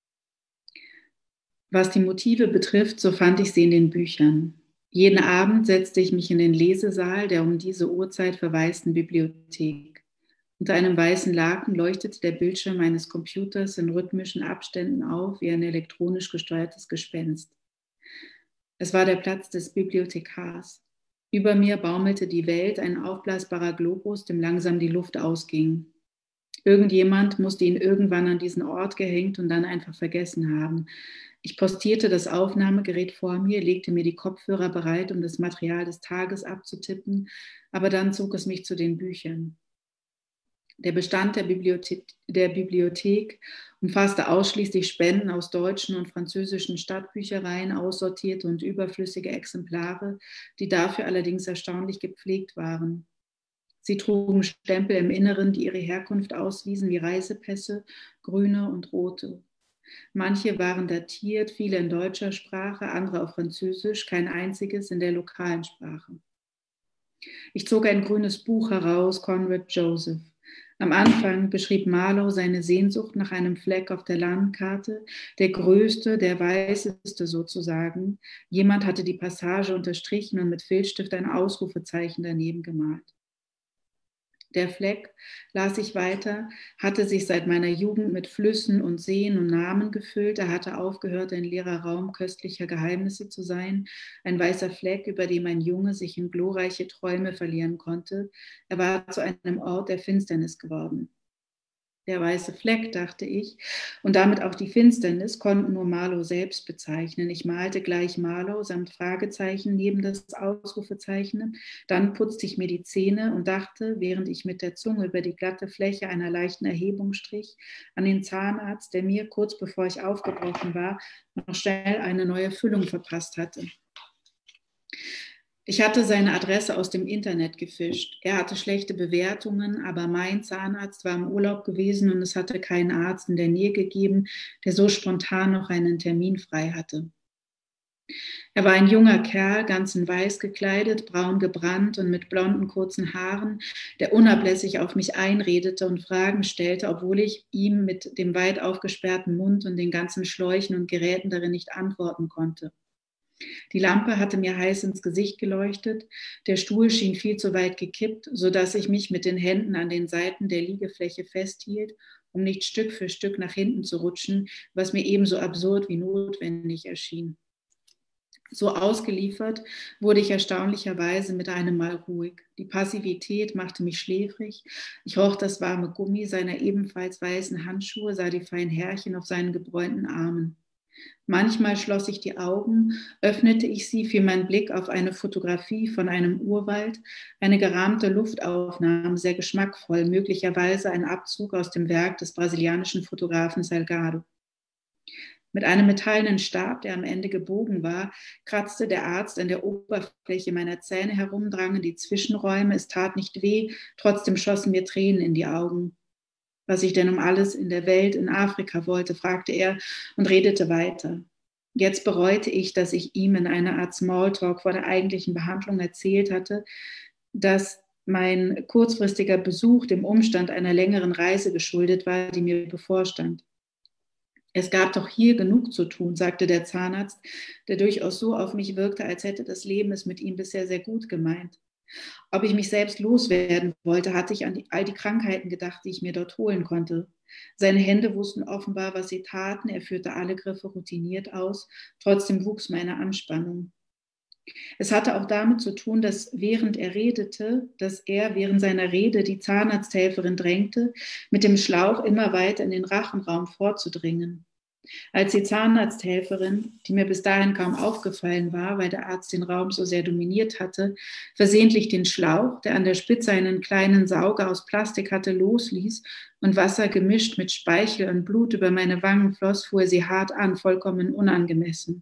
Was die Motive betrifft, so fand ich sie in den Büchern. Jeden Abend setzte ich mich in den Lesesaal der um diese Uhrzeit verwaisten Bibliothek. Unter einem weißen Laken leuchtete der Bildschirm meines Computers in rhythmischen Abständen auf wie ein elektronisch gesteuertes Gespenst. Es war der Platz des Bibliothekars. Über mir baumelte die Welt, ein aufblasbarer Globus, dem langsam die Luft ausging. Irgendjemand musste ihn irgendwann an diesen Ort gehängt und dann einfach vergessen haben. Ich postierte das Aufnahmegerät vor mir, legte mir die Kopfhörer bereit, um das Material des Tages abzutippen, aber dann zog es mich zu den Büchern. Der Bestand der Bibliothek umfasste ausschließlich Spenden aus deutschen und französischen Stadtbüchereien, aussortierte und überflüssige Exemplare, die dafür allerdings erstaunlich gepflegt waren. Sie trugen Stempel im Inneren, die ihre Herkunft auswiesen, wie Reisepässe, grüne und rote. Manche waren datiert, viele in deutscher Sprache, andere auf Französisch, kein einziges in der lokalen Sprache. Ich zog ein grünes Buch heraus, Conrad Joseph. Am Anfang beschrieb Marlowe seine Sehnsucht nach einem Fleck auf der Landkarte, der größte, der weißeste sozusagen. Jemand hatte die Passage unterstrichen und mit Filzstift ein Ausrufezeichen daneben gemalt. Der Fleck, las ich weiter, hatte sich seit meiner Jugend mit Flüssen und Seen und Namen gefüllt. Er hatte aufgehört, ein leerer Raum köstlicher Geheimnisse zu sein. Ein weißer Fleck, über dem ein Junge sich in glorreiche Träume verlieren konnte. Er war zu einem Ort der Finsternis geworden. Der weiße Fleck, dachte ich, und damit auch die Finsternis konnten nur Marlowe selbst bezeichnen. Ich malte gleich Marlowe samt Fragezeichen neben das Ausrufezeichen. Dann putzte ich mir die Zähne und dachte, während ich mit der Zunge über die glatte Fläche einer leichten Erhebung strich, an den Zahnarzt, der mir, kurz bevor ich aufgebrochen war, noch schnell eine neue Füllung verpasst hatte. Ich hatte seine Adresse aus dem Internet gefischt. Er hatte schlechte Bewertungen, aber mein Zahnarzt war im Urlaub gewesen und es hatte keinen Arzt in der Nähe gegeben, der so spontan noch einen Termin frei hatte. Er war ein junger Kerl, ganz in weiß gekleidet, braun gebrannt und mit blonden kurzen Haaren, der unablässig auf mich einredete und Fragen stellte, obwohl ich ihm mit dem weit aufgesperrten Mund und den ganzen Schläuchen und Geräten darin nicht antworten konnte. Die Lampe hatte mir heiß ins Gesicht geleuchtet, der Stuhl schien viel zu weit gekippt, sodass ich mich mit den Händen an den Seiten der Liegefläche festhielt, um nicht Stück für Stück nach hinten zu rutschen, was mir ebenso absurd wie notwendig erschien. So ausgeliefert wurde ich erstaunlicherweise mit einem Mal ruhig. Die Passivität machte mich schläfrig. Ich roch das warme Gummi seiner ebenfalls weißen Handschuhe, sah die feinen Härchen auf seinen gebräunten Armen. Manchmal schloss ich die Augen, öffnete ich sie, fiel mein Blick auf eine Fotografie von einem Urwald, eine gerahmte Luftaufnahme, sehr geschmackvoll, möglicherweise ein Abzug aus dem Werk des brasilianischen Fotografen Salgado. Mit einem metallenen Stab, der am Ende gebogen war, kratzte der Arzt an der Oberfläche meiner Zähne herum, drangen die Zwischenräume, es tat nicht weh, trotzdem schossen mir Tränen in die Augen. Was ich denn um alles in der Welt, in Afrika wollte, fragte er und redete weiter. Jetzt bereute ich, dass ich ihm in einer Art Smalltalk vor der eigentlichen Behandlung erzählt hatte, dass mein kurzfristiger Besuch dem Umstand einer längeren Reise geschuldet war, die mir bevorstand. Es gab doch hier genug zu tun, sagte der Zahnarzt, der durchaus so auf mich wirkte, als hätte das Leben es mit ihm bisher sehr gut gemeint. Ob ich mich selbst loswerden wollte, hatte ich an all die Krankheiten gedacht, die ich mir dort holen konnte. Seine Hände wussten offenbar, was sie taten. Er führte alle Griffe routiniert aus. Trotzdem wuchs meine Anspannung. Es hatte auch damit zu tun, dass während er während seiner Rede die Zahnarzthelferin drängte, mit dem Schlauch immer weiter in den Rachenraum vorzudringen. Als die Zahnarzthelferin, die mir bis dahin kaum aufgefallen war, weil der Arzt den Raum so sehr dominiert hatte, versehentlich den Schlauch, der an der Spitze einen kleinen Sauger aus Plastik hatte, losließ und Wasser gemischt mit Speichel und Blut über meine Wangen floss, fuhr sie hart an, vollkommen unangemessen.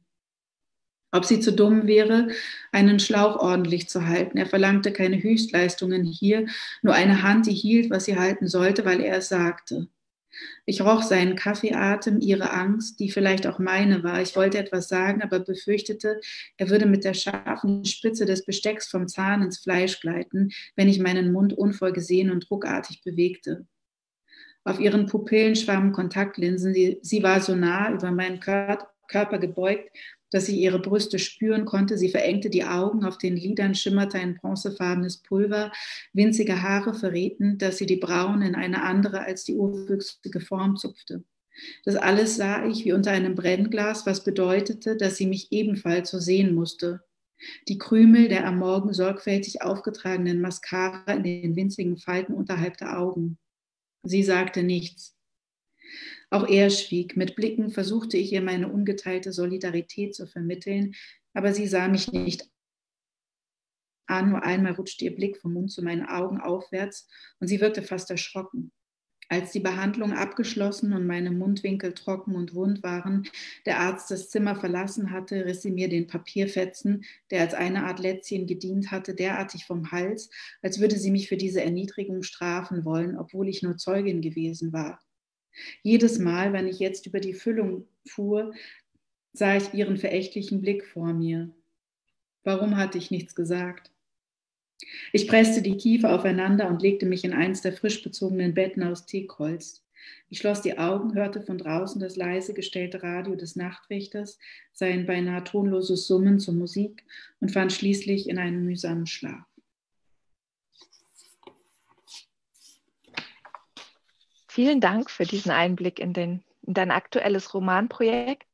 Ob sie zu dumm wäre, einen Schlauch ordentlich zu halten. Er verlangte keine Höchstleistungen hier, nur eine Hand, die hielt, was sie halten sollte, weil er es sagte. Ich roch seinen Kaffeeatem, ihre Angst, die vielleicht auch meine war. Ich wollte etwas sagen, aber befürchtete, er würde mit der scharfen Spitze des Bestecks vom Zahn ins Fleisch gleiten, wenn ich meinen Mund unvorgesehen und ruckartig bewegte. Auf ihren Pupillen schwammen Kontaktlinsen. Sie war so nah über meinen Körper gebeugt, dass ich ihre Brüste spüren konnte. Sie verengte die Augen, auf den Lidern schimmerte ein bronzefarbenes Pulver. Winzige Haare verrieten, dass sie die Brauen in eine andere als die urwüchsige Form zupfte. Das alles sah ich wie unter einem Brennglas, was bedeutete, dass sie mich ebenfalls so sehen musste. Die Krümel der am Morgen sorgfältig aufgetragenen Mascara in den winzigen Falten unterhalb der Augen. Sie sagte nichts. Auch er schwieg. Mit Blicken versuchte ich ihr meine ungeteilte Solidarität zu vermitteln, aber sie sah mich nicht Nur einmal rutschte ihr Blick vom Mund zu meinen Augen aufwärts und sie wirkte fast erschrocken. Als die Behandlung abgeschlossen und meine Mundwinkel trocken und wund waren, der Arzt das Zimmer verlassen hatte, riss sie mir den Papierfetzen, der als eine Art Lätzchen gedient hatte, derartig vom Hals, als würde sie mich für diese Erniedrigung strafen wollen, obwohl ich nur Zeugin gewesen war. Jedes Mal, wenn ich jetzt über die Füllung fuhr, sah ich ihren verächtlichen Blick vor mir. Warum hatte ich nichts gesagt? Ich presste die Kiefer aufeinander und legte mich in eins der frisch bezogenen Betten aus Teakholz. Ich schloss die Augen, hörte von draußen das leise gestellte Radio des Nachtwächters, sein beinahe tonloses Summen zur Musik und fand schließlich in einen mühsamen Schlaf. Vielen Dank für diesen Einblick in dein aktuelles Romanprojekt.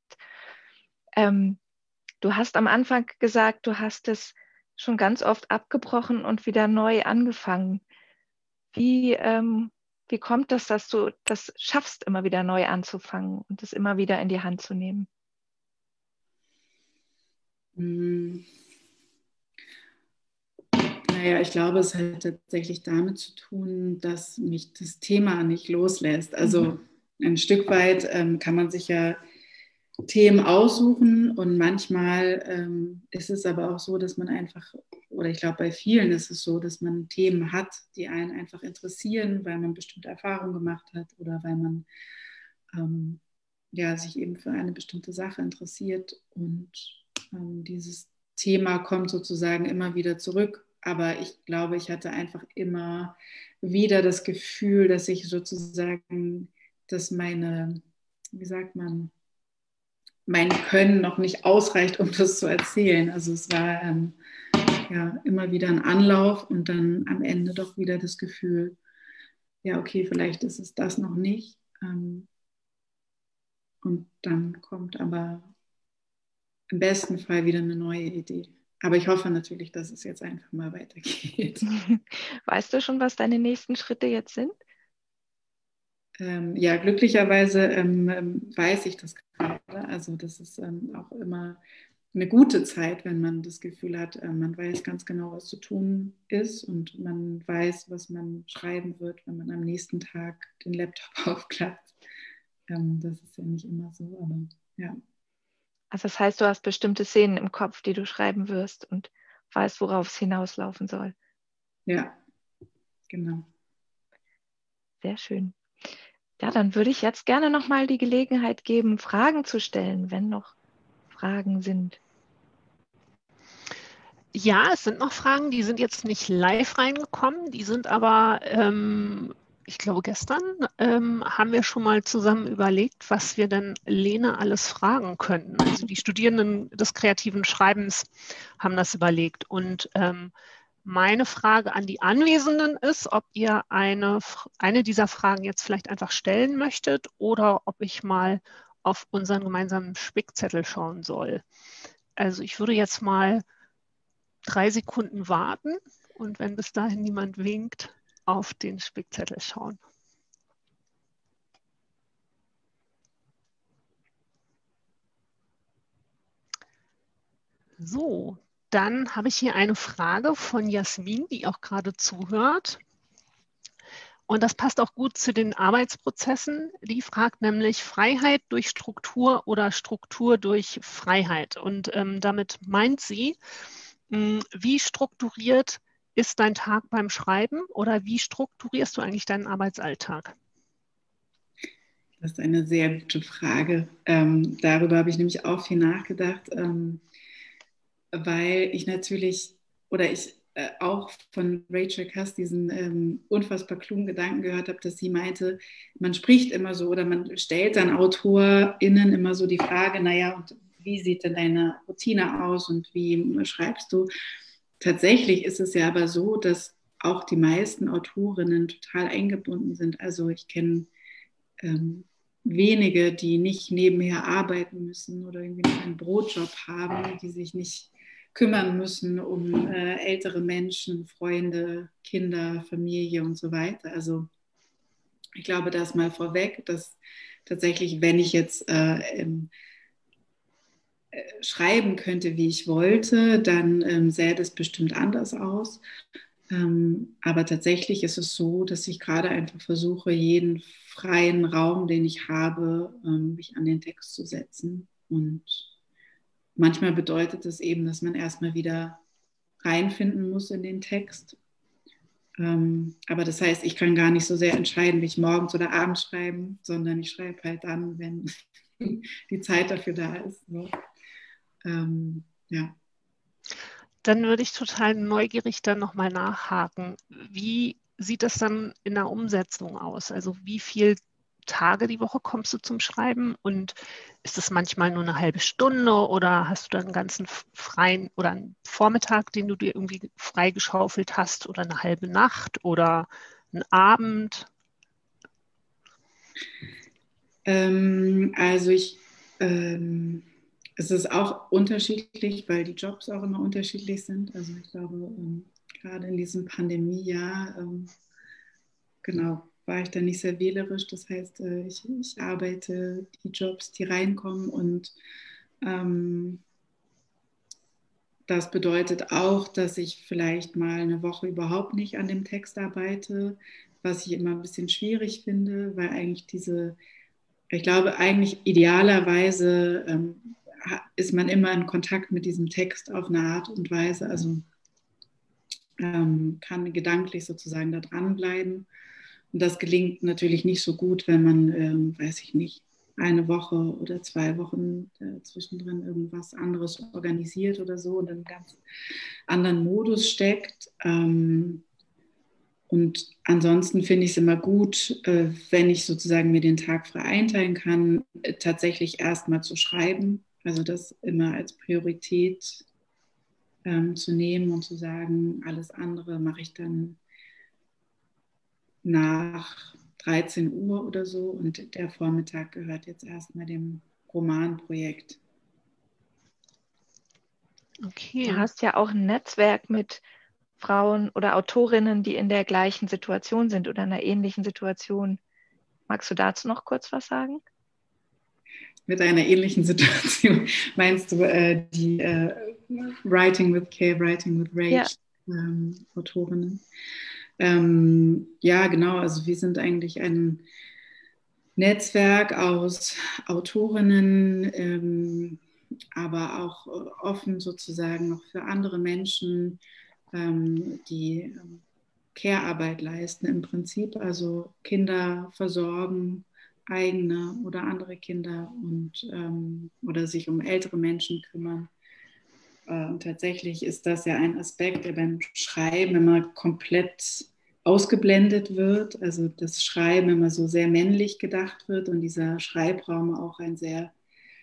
Du hast am Anfang gesagt, du hast es schon ganz oft abgebrochen und wieder neu angefangen. Wie kommt das, dass du das schaffst, immer wieder neu anzufangen und es immer wieder in die Hand zu nehmen? Naja, ich glaube, es hat tatsächlich damit zu tun, dass mich das Thema nicht loslässt. Also ein Stück weit kann man sich ja Themen aussuchen und manchmal ist es aber auch so, dass man einfach, oder ich glaube bei vielen ist es so, dass man Themen hat, die einen einfach interessieren, weil man bestimmte Erfahrungen gemacht hat oder weil man sich eben für eine bestimmte Sache interessiert und dieses Thema kommt sozusagen immer wieder zurück. Aber ich glaube, ich hatte einfach immer wieder das Gefühl, dass ich sozusagen, dass mein Können noch nicht ausreicht, um das zu erzählen. Also es war immer wieder ein Anlauf und dann am Ende doch wieder das Gefühl, ja, okay, vielleicht ist es das noch nicht. Und dann kommt aber im besten Fall wieder eine neue Idee. Aber ich hoffe natürlich, dass es jetzt einfach mal weitergeht. Weißt du schon, was deine nächsten Schritte jetzt sind? Glücklicherweise weiß ich das gerade. Also das ist auch immer eine gute Zeit, wenn man das Gefühl hat, man weiß ganz genau, was zu tun ist und man weiß, was man schreiben wird, wenn man am nächsten Tag den Laptop aufklappt. Das ist ja nicht immer so, aber ja. Also das heißt, du hast bestimmte Szenen im Kopf, die du schreiben wirst und weißt, worauf es hinauslaufen soll. Ja, genau. Sehr schön. Ja, dann würde ich jetzt gerne nochmal die Gelegenheit geben, Fragen zu stellen, wenn noch Fragen sind. Ja, es sind noch Fragen, die sind jetzt nicht live reingekommen, die sind aber, ich glaube gestern, haben wir schon mal zusammen überlegt, was wir denn Lene alles fragen könnten. Also die Studierenden des kreativen Schreibens haben das überlegt. Und meine Frage an die Anwesenden ist, ob ihr eine dieser Fragen jetzt vielleicht einfach stellen möchtet oder ob ich mal auf unseren gemeinsamen Spickzettel schauen soll. Also ich würde jetzt mal 3 Sekunden warten und wenn bis dahin niemand winkt, auf den Spickzettel schauen. So, dann habe ich hier eine Frage von Jasmin, die auch gerade zuhört. Und das passt auch gut zu den Arbeitsprozessen. Die fragt nämlich Freiheit durch Struktur oder Struktur durch Freiheit. Und damit meint sie, wie strukturiert ist dein Tag beim Schreiben oder wie strukturierst du eigentlich deinen Arbeitsalltag? Das ist eine sehr gute Frage. Darüber habe ich nämlich auch viel nachgedacht, weil ich natürlich, auch von Rachel Cusk diesen unfassbar klugen Gedanken gehört habe, dass sie meinte, man spricht immer so oder man stellt dann AutorInnen immer so die Frage, naja, und wie sieht denn deine Routine aus und wie schreibst du? Tatsächlich ist es ja aber so, dass auch die meisten Autorinnen total eingebunden sind. Also ich kenne wenige, die nicht nebenher arbeiten müssen oder irgendwie noch einen Brotjob haben, die sich nicht kümmern müssen um ältere Menschen, Freunde, Kinder, Familie und so weiter. Also ich glaube, das mal vorweg, dass tatsächlich, wenn ich jetzt schreiben könnte, wie ich wollte, dann sähe das bestimmt anders aus. Aber tatsächlich ist es so, dass ich gerade einfach versuche, jeden freien Raum, den ich habe, mich an den Text zu setzen. Und manchmal bedeutet es eben, dass man erstmal wieder reinfinden muss in den Text. Aber das heißt, ich kann gar nicht so sehr entscheiden, wie ich morgens oder abends schreibe, sondern ich schreibe halt dann, wenn die Zeit dafür da ist. So. Ja. Dann würde ich total neugierig dann nochmal nachhaken. Wie sieht das dann in der Umsetzung aus? Also wie viele Tage die Woche kommst du zum Schreiben und ist es manchmal nur eine halbe Stunde oder hast du dann einen ganzen freien oder einen Vormittag, den du dir irgendwie freigeschaufelt hast oder eine halbe Nacht oder einen Abend? Also es ist auch unterschiedlich, weil die Jobs auch immer unterschiedlich sind. Also ich glaube, gerade in diesem Pandemiejahr, genau, war ich da nicht sehr wählerisch. Das heißt, ich arbeite die Jobs, die reinkommen und das bedeutet auch, dass ich vielleicht mal eine Woche überhaupt nicht an dem Text arbeite, was ich immer ein bisschen schwierig finde, weil eigentlich ich glaube, eigentlich idealerweise ist man immer in Kontakt mit diesem Text auf eine Art und Weise, also kann gedanklich sozusagen da dranbleiben. Und das gelingt natürlich nicht so gut, wenn man, weiß ich nicht, eine Woche oder 2 Wochen zwischendrin irgendwas anderes organisiert oder so und in einem ganz anderen Modus steckt. Und ansonsten finde ich es immer gut, wenn ich sozusagen mir den Tag frei einteilen kann, tatsächlich erstmal zu schreiben. Also das immer als Priorität zu nehmen und zu sagen, alles andere mache ich dann nach 13 Uhr oder so und der Vormittag gehört jetzt erstmal dem Romanprojekt. Okay. Du hast ja auch ein Netzwerk mit Frauen oder Autorinnen, die in der gleichen Situation sind oder in einer ähnlichen Situation. Magst du dazu noch kurz was sagen? Mit einer ähnlichen Situation meinst du die Writing with Care, Writing with Rage Autorinnen? Ja, genau. Also wir sind eigentlich ein Netzwerk aus Autorinnen, aber auch offen sozusagen noch für andere Menschen, die Care-Arbeit leisten im Prinzip, also Kinder versorgen, eigene oder andere Kinder und oder sich um ältere Menschen kümmern. Und tatsächlich ist das ja ein Aspekt, der beim Schreiben immer komplett ausgeblendet wird. Also das Schreiben immer so sehr männlich gedacht wird und dieser Schreibraum auch ein sehr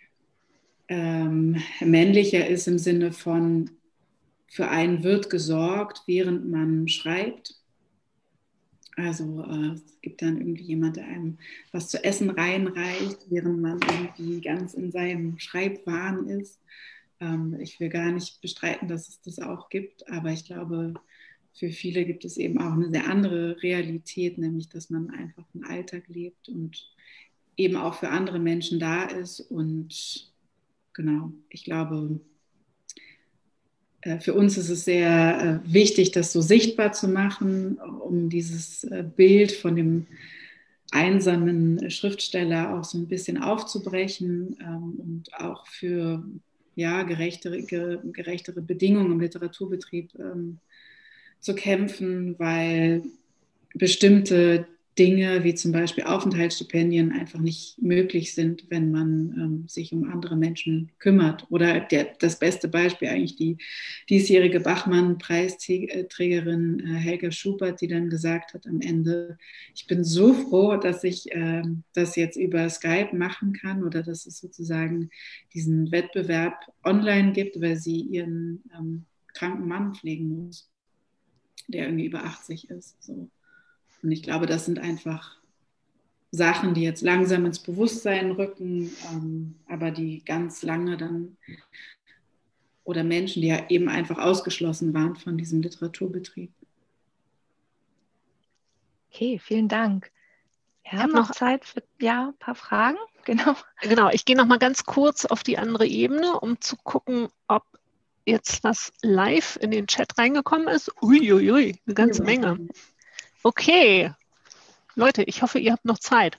männlicher ist im Sinne von, für einen wird gesorgt, während man schreibt. Also es gibt dann irgendwie jemand, der einem was zu essen reinreicht, während man irgendwie ganz in seinem Schreibwahn ist. Ich will gar nicht bestreiten, dass es das auch gibt, aber ich glaube, für viele gibt es eben auch eine sehr andere Realität, nämlich dass man einfach einen Alltag lebt und eben auch für andere Menschen da ist. Und genau, ich glaube, für uns ist es sehr wichtig, das so sichtbar zu machen, um dieses Bild von dem einsamen Schriftsteller auch so ein bisschen aufzubrechen und auch für gerechtere Bedingungen im Literaturbetrieb zu kämpfen, weil bestimmte Dinge wie zum Beispiel Aufenthaltsstipendien einfach nicht möglich sind, wenn man sich um andere Menschen kümmert. Oder das beste Beispiel eigentlich die diesjährige Bachmann-Preisträgerin Helga Schubert, die dann gesagt hat am Ende, ich bin so froh, dass ich das jetzt über Skype machen kann oder dass es sozusagen diesen Wettbewerb online gibt, weil sie ihren kranken Mann pflegen muss, der irgendwie über 80 ist. So. Und ich glaube, das sind einfach Sachen, die jetzt langsam ins Bewusstsein rücken, aber die ganz lange dann, oder Menschen, die ja eben einfach ausgeschlossen waren von diesem Literaturbetrieb. Okay, vielen Dank. Wir haben noch Zeit für ein paar Fragen. Genau. Genau, ich gehe noch mal ganz kurz auf die andere Ebene, um zu gucken, ob jetzt was live in den Chat reingekommen ist. Uiuiui, eine ganze Menge. Okay, Leute, ich hoffe, ihr habt noch Zeit.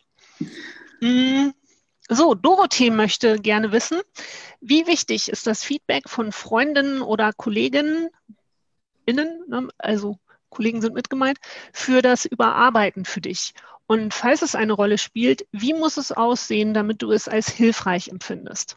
So, Dorothee möchte gerne wissen, wie wichtig ist das Feedback von Freundinnen oder Kolleginnen, also Kollegen sind mit gemeint, für das Überarbeiten für dich? Und falls es eine Rolle spielt, wie muss es aussehen, damit du es als hilfreich empfindest?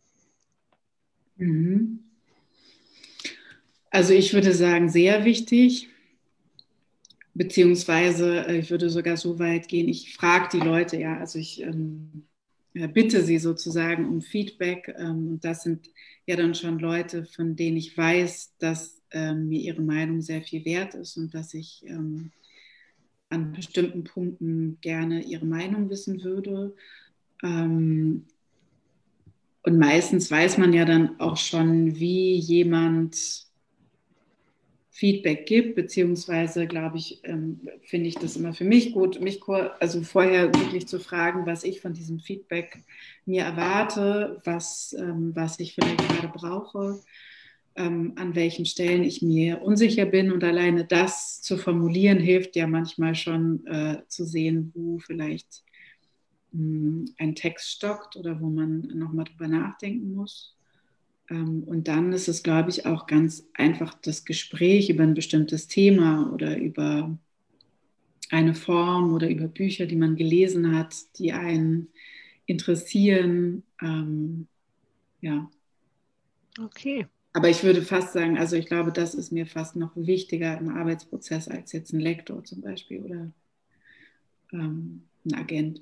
Also ich würde sagen, sehr wichtig, beziehungsweise ich würde sogar so weit gehen, ich frage die Leute, ja, also ich bitte sie sozusagen um Feedback. Das sind ja dann schon Leute, von denen ich weiß, dass mir ihre Meinung sehr viel wert ist und dass ich an bestimmten Punkten gerne ihre Meinung wissen würde. Und meistens weiß man ja dann auch schon, wie jemand Feedback gibt, beziehungsweise, glaube ich, finde ich das immer für mich gut, mich also vorher wirklich zu fragen, was ich von diesem Feedback mir erwarte, was ich vielleicht gerade brauche, an welchen Stellen ich mir unsicher bin. Und alleine das zu formulieren, hilft ja manchmal schon zu sehen, wo vielleicht ein Text stockt oder wo man nochmal drüber nachdenken muss. Und dann ist es, glaube ich, auch ganz einfach das Gespräch über ein bestimmtes Thema oder über eine Form oder über Bücher, die man gelesen hat, die einen interessieren. Ja. Okay. Aber ich würde fast sagen, also ich glaube, das ist mir fast noch wichtiger im Arbeitsprozess als jetzt ein Lektor zum Beispiel oder ein Agent.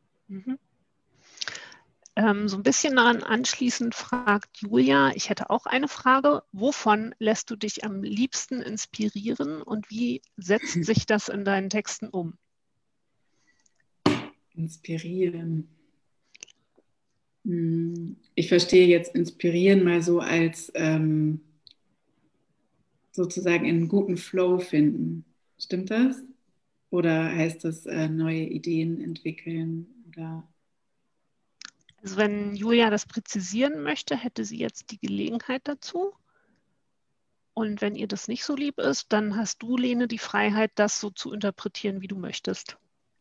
So ein bisschen daran anschließend fragt Julia, ich hätte auch eine Frage, wovon lässt du dich am liebsten inspirieren und wie setzt sich das in deinen Texten um? Inspirieren. Ich verstehe jetzt inspirieren mal so als sozusagen einen guten Flow finden. Stimmt das? Oder heißt das neue Ideen entwickeln? Oder? Also wenn Julia das präzisieren möchte, hätte sie jetzt die Gelegenheit dazu. Und wenn ihr das nicht so lieb ist, dann hast du, Lene, die Freiheit, das so zu interpretieren, wie du möchtest.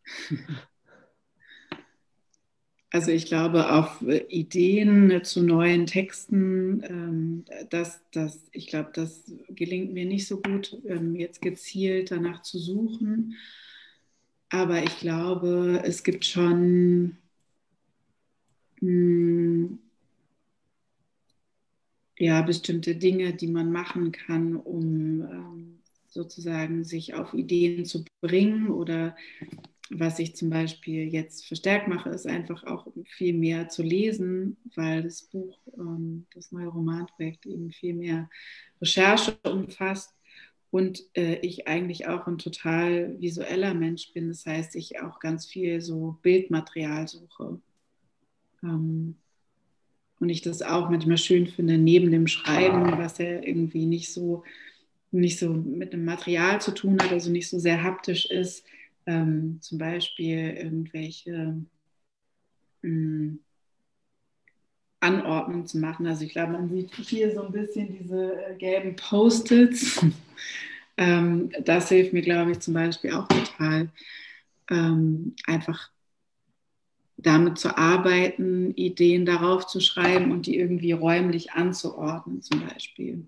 Also ich glaube, auf Ideen zu neuen Texten, ich glaube, das gelingt mir nicht so gut, jetzt gezielt danach zu suchen. Aber ich glaube, es gibt schon ja, bestimmte Dinge, die man machen kann, um sozusagen sich auf Ideen zu bringen. Oder was ich zum Beispiel jetzt verstärkt mache, ist einfach auch viel mehr zu lesen, weil das Buch, das neue Romanprojekt eben viel mehr Recherche umfasst. Und ich eigentlich auch ein total visueller Mensch bin. Das heißt, ich auch ganz viel so Bildmaterial suche. Und ich das auch manchmal schön finde, neben dem Schreiben, was ja irgendwie nicht so mit dem Material zu tun hat, also nicht so sehr haptisch ist, zum Beispiel irgendwelche Anordnungen zu machen. Also ich glaube, man sieht hier so ein bisschen diese gelben Post-its. Das hilft mir, glaube ich, zum Beispiel auch total, einfach damit zu arbeiten, Ideen darauf zu schreiben und die irgendwie räumlich anzuordnen zum Beispiel.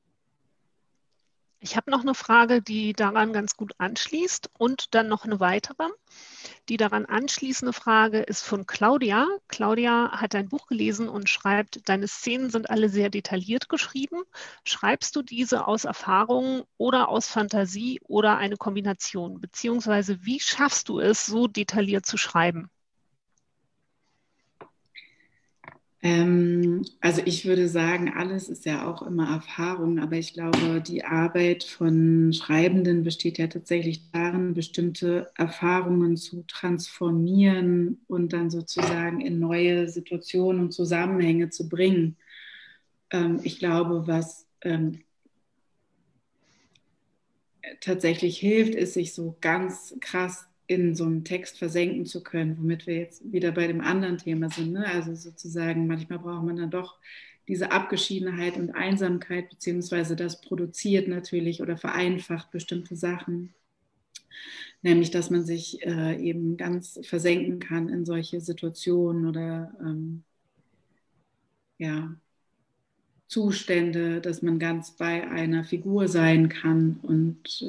Ich habe noch eine Frage, die daran ganz gut anschließt und dann noch eine weitere. Die daran anschließende Frage ist von Claudia. Claudia hat ein Buch gelesen und schreibt, deine Szenen sind alle sehr detailliert geschrieben. Schreibst du diese aus Erfahrung oder aus Fantasie oder eine Kombination? Beziehungsweise wie schaffst du es, so detailliert zu schreiben? Also ich würde sagen, alles ist ja auch immer Erfahrung, aber ich glaube, die Arbeit von Schreibenden besteht ja tatsächlich darin, bestimmte Erfahrungen zu transformieren und dann sozusagen in neue Situationen und Zusammenhänge zu bringen. Ich glaube, was tatsächlich hilft, ist, sich so ganz krass in so einem Text versenken zu können, womit wir jetzt wieder bei dem anderen Thema sind. Ne? Also sozusagen, manchmal braucht man dann doch diese Abgeschiedenheit und Einsamkeit, beziehungsweise das produziert natürlich oder vereinfacht bestimmte Sachen. Nämlich, dass man sich eben ganz versenken kann in solche Situationen oder ja, Zustände, dass man ganz bei einer Figur sein kann und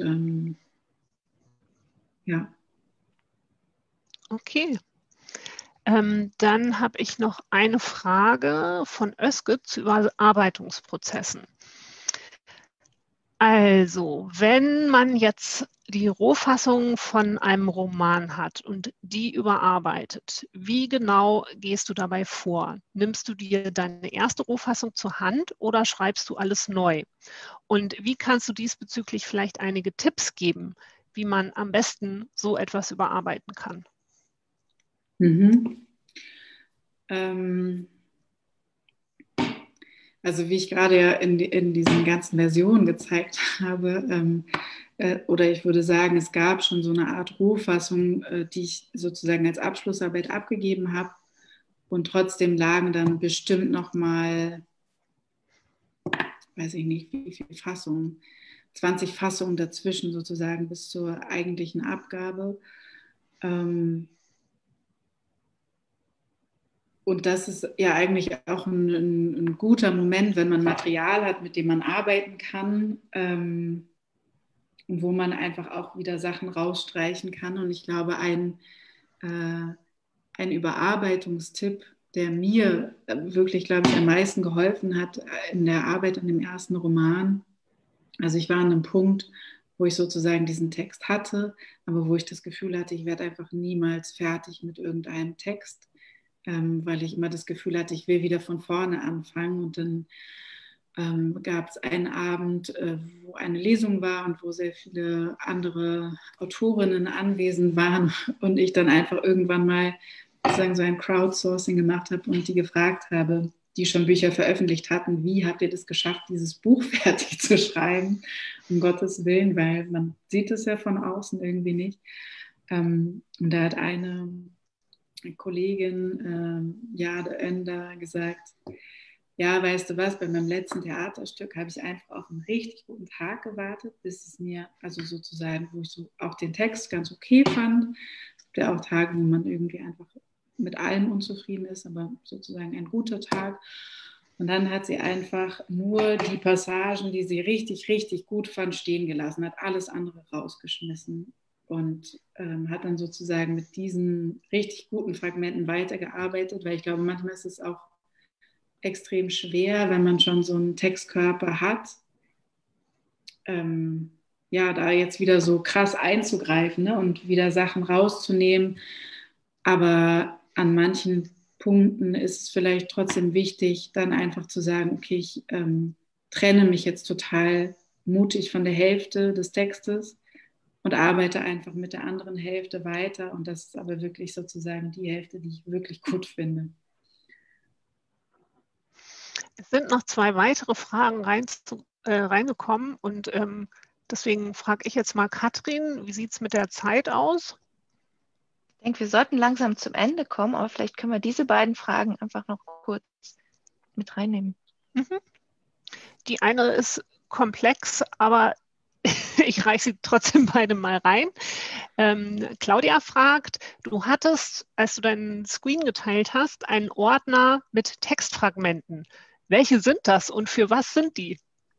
ja. Okay. Dann habe ich noch eine Frage von Özge zu Überarbeitungsprozessen. Also, wenn man jetzt die Rohfassung von einem Roman hat und die überarbeitet, wie genau gehst du dabei vor? Nimmst du dir deine erste Rohfassung zur Hand oder schreibst du alles neu? Und wie kannst du diesbezüglich vielleicht einige Tipps geben, wie man am besten so etwas überarbeiten kann? Mhm. Also wie ich gerade ja in diesen ganzen Versionen gezeigt habe, oder ich würde sagen, es gab schon so eine Art Rohfassung, die ich sozusagen als Abschlussarbeit abgegeben habe. Und trotzdem lagen dann bestimmt nochmal, weiß ich nicht, wie viele Fassungen, 20 Fassungen dazwischen sozusagen bis zur eigentlichen Abgabe. Und das ist ja eigentlich auch ein guter Moment, wenn man Material hat, mit dem man arbeiten kann und wo man einfach auch wieder Sachen rausstreichen kann. Und ich glaube, ein Überarbeitungstipp, der mir wirklich, glaube ich, am meisten geholfen hat in der Arbeit an dem ersten Roman. Also ich war an einem Punkt, wo ich sozusagen diesen Text hatte, aber wo ich das Gefühl hatte, ich werde einfach niemals fertig mit irgendeinem Text. Weil ich immer das Gefühl hatte, ich will wieder von vorne anfangen. Und dann gab es einen Abend, wo eine Lesung war und wo sehr viele andere Autorinnen anwesend waren und ich dann einfach irgendwann mal sozusagen so ein Crowdsourcing gemacht habe und die gefragt habe, die schon Bücher veröffentlicht hatten, wie habt ihr das geschafft, dieses Buch fertig zu schreiben? Um Gottes Willen, weil man sieht es ja von außen irgendwie nicht. Und da hat eine Kollegin Jade Önder gesagt, ja, weißt du was, bei meinem letzten Theaterstück habe ich einfach auf einen richtig guten Tag gewartet, bis es mir, also sozusagen, wo ich so auch den Text ganz okay fand. Es gibt ja auch Tage, wo man irgendwie einfach mit allem unzufrieden ist, aber sozusagen ein guter Tag. Und dann hat sie einfach nur die Passagen, die sie richtig, richtig gut fand, stehen gelassen, hat alles andere rausgeschmissen. Und hat dann sozusagen mit diesen richtig guten Fragmenten weitergearbeitet, weil ich glaube, manchmal ist es auch extrem schwer, wenn man schon so einen Textkörper hat, ja, da jetzt wieder so krass einzugreifen, ne, und wieder Sachen rauszunehmen. Aber an manchen Punkten ist es vielleicht trotzdem wichtig, dann einfach zu sagen, okay, ich trenne mich jetzt total mutig von der Hälfte des Textes und arbeite einfach mit der anderen Hälfte weiter. Und das ist aber wirklich sozusagen die Hälfte, die ich wirklich gut finde. Es sind noch 2 weitere Fragen reingekommen und deswegen frage ich jetzt mal Katrin, wie sieht es mit der Zeit aus? Ich denke, wir sollten langsam zum Ende kommen, aber vielleicht können wir diese beiden Fragen einfach noch kurz mit reinnehmen. Mhm. Die eine ist komplex, aber ich reiche sie trotzdem beide mal rein. Claudia fragt, du hattest, als du deinen Screen geteilt hast, einen Ordner mit Textfragmenten. Welche sind das und für was sind die?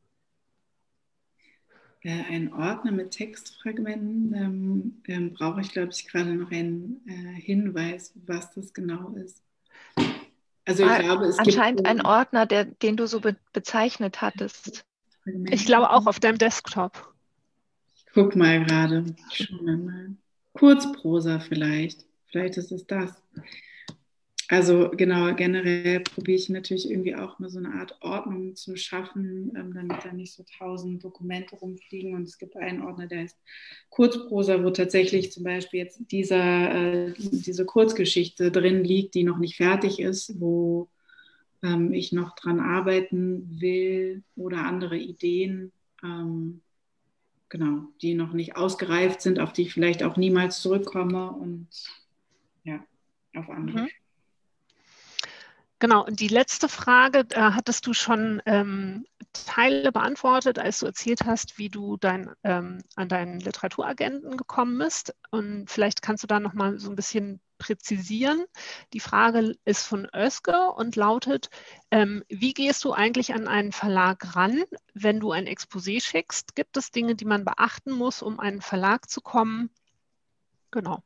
Ein Ordner mit Textfragmenten, brauche ich, glaube ich, gerade noch einen Hinweis, was das genau ist. Also ich glaube, es anscheinend gibt ein Ordner, den du so bezeichnet hattest. Ich glaube auch auf deinem Desktop. Ich guck mal gerade. Ich schaue mal. Kurzprosa vielleicht. Vielleicht ist es das. Also genau, generell probiere ich natürlich irgendwie auch mal so eine Art Ordnung zu schaffen, damit da nicht so 1000 Dokumente rumfliegen. Und es gibt einen Ordner, der heißt Kurzprosa, wo tatsächlich zum Beispiel jetzt diese Kurzgeschichte drin liegt, die noch nicht fertig ist, wo ich noch dran arbeiten will oder andere Ideen genau, die noch nicht ausgereift sind, auf die ich vielleicht auch niemals zurückkomme und ja, auf andere. Genau, und die letzte Frage, da hattest du schon Teile beantwortet, als du erzählt hast, wie du an deinen Literaturagenten gekommen bist. Und vielleicht kannst du da nochmal so ein bisschen präzisieren. Die Frage ist von Özge und lautet, wie gehst du eigentlich an einen Verlag ran, wenn du ein Exposé schickst? Gibt es Dinge, die man beachten muss, um einen Verlag zu kommen? Genau.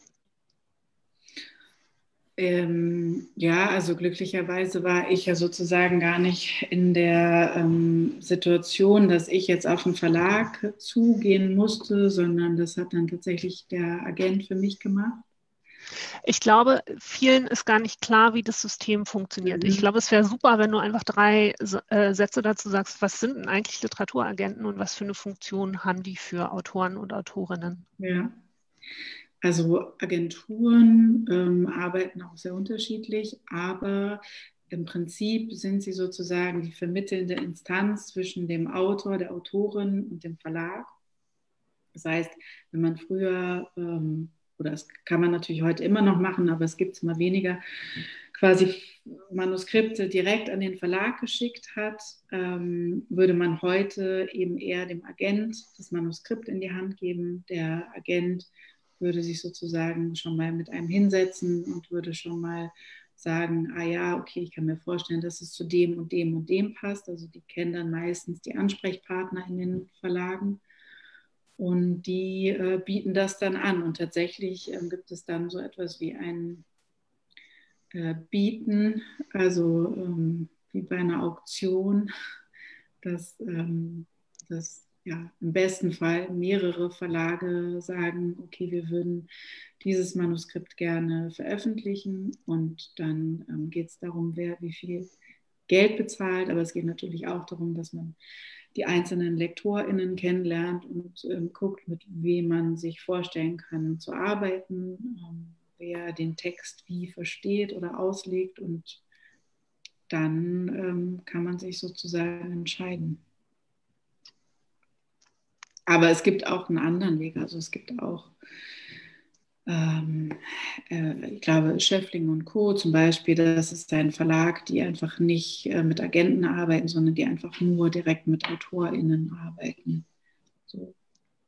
Ja, also glücklicherweise war ich ja sozusagen gar nicht in der Situation, dass ich jetzt auf einen Verlag zugehen musste, sondern das hat dann tatsächlich der Agent für mich gemacht. Ich glaube, vielen ist gar nicht klar, wie das System funktioniert. Ich glaube, es wäre super, wenn du einfach 3 Sätze dazu sagst, was sind denn eigentlich Literaturagenten und was für eine Funktion haben die für Autoren und Autorinnen? Ja. Also Agenturen arbeiten auch sehr unterschiedlich, aber im Prinzip sind sie sozusagen die vermittelnde Instanz zwischen dem Autor, der Autorin und dem Verlag. Das heißt, wenn man früher, oder das kann man natürlich heute immer noch machen, aber es gibt es immer weniger, quasi Manuskripte direkt an den Verlag geschickt hat, würde man heute eben eher dem Agent das Manuskript in die Hand geben. Der Agent würde sich sozusagen schon mal mit einem hinsetzen und würde schon mal sagen, ah ja, okay, ich kann mir vorstellen, dass es zu dem und dem und dem passt. Also die kennen dann meistens die Ansprechpartner in den Verlagen und die bieten das dann an. Und tatsächlich gibt es dann so etwas wie ein Bieten, also wie bei einer Auktion, dass ja, im besten Fall mehrere Verlage sagen, okay, wir würden dieses Manuskript gerne veröffentlichen und dann geht es darum, wer wie viel Geld bezahlt, aber es geht natürlich auch darum, dass man die einzelnen LektorInnen kennenlernt und guckt, mit wem man sich vorstellen kann zu arbeiten, wer den Text wie versteht oder auslegt und dann kann man sich sozusagen entscheiden. Aber es gibt auch einen anderen Weg. Also es gibt auch, ich glaube, Schöffling und Co. zum Beispiel, das ist ein Verlag, die einfach nicht mit Agenten arbeiten, sondern die einfach nur direkt mit AutorInnen arbeiten. So.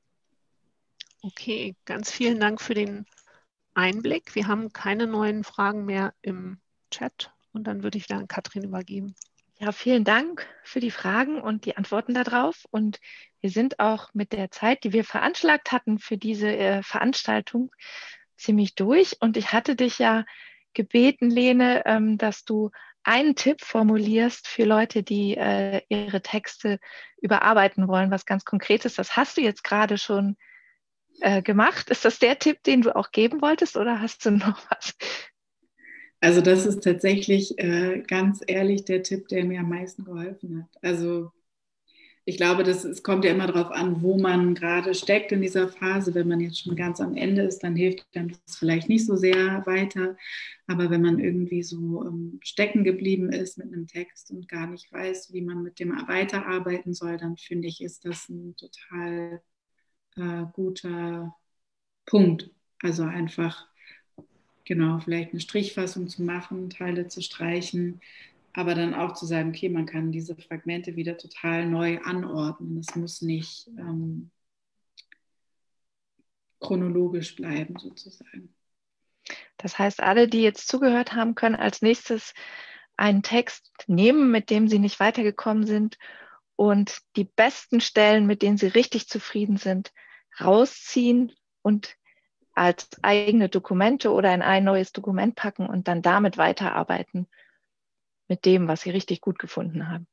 Okay, ganz vielen Dank für den Einblick. Wir haben keine neuen Fragen mehr im Chat und dann würde ich wieder an Katrin übergeben. Ja, vielen Dank für die Fragen und die Antworten darauf. Und wir sind auch mit der Zeit, die wir veranschlagt hatten für diese Veranstaltung, ziemlich durch. Und ich hatte dich ja gebeten, Lene, dass du einen Tipp formulierst für Leute, die ihre Texte überarbeiten wollen, was ganz Konkretes. Das hast du jetzt gerade schon gemacht. Ist das der Tipp, den du auch geben wolltest, oder hast du noch was? Also das ist tatsächlich ganz ehrlich der Tipp, der mir am meisten geholfen hat. Also ich glaube, es kommt ja immer darauf an, wo man gerade steckt in dieser Phase. Wenn man jetzt schon ganz am Ende ist, dann hilft dann das vielleicht nicht so sehr weiter. Aber wenn man irgendwie so stecken geblieben ist mit einem Text und gar nicht weiß, wie man mit dem weiterarbeiten soll, dann finde ich, ist das ein total guter Punkt. Also einfach, genau, vielleicht eine Strichfassung zu machen, Teile zu streichen, aber dann auch zu sagen, okay, man kann diese Fragmente wieder total neu anordnen. Es muss nicht chronologisch bleiben, sozusagen. Das heißt, alle, die jetzt zugehört haben, können als nächstes einen Text nehmen, mit dem sie nicht weitergekommen sind und die besten Stellen, mit denen sie richtig zufrieden sind, rausziehen und als eigene Dokumente oder in ein neues Dokument packen und dann damit weiterarbeiten mit dem, was sie richtig gut gefunden haben.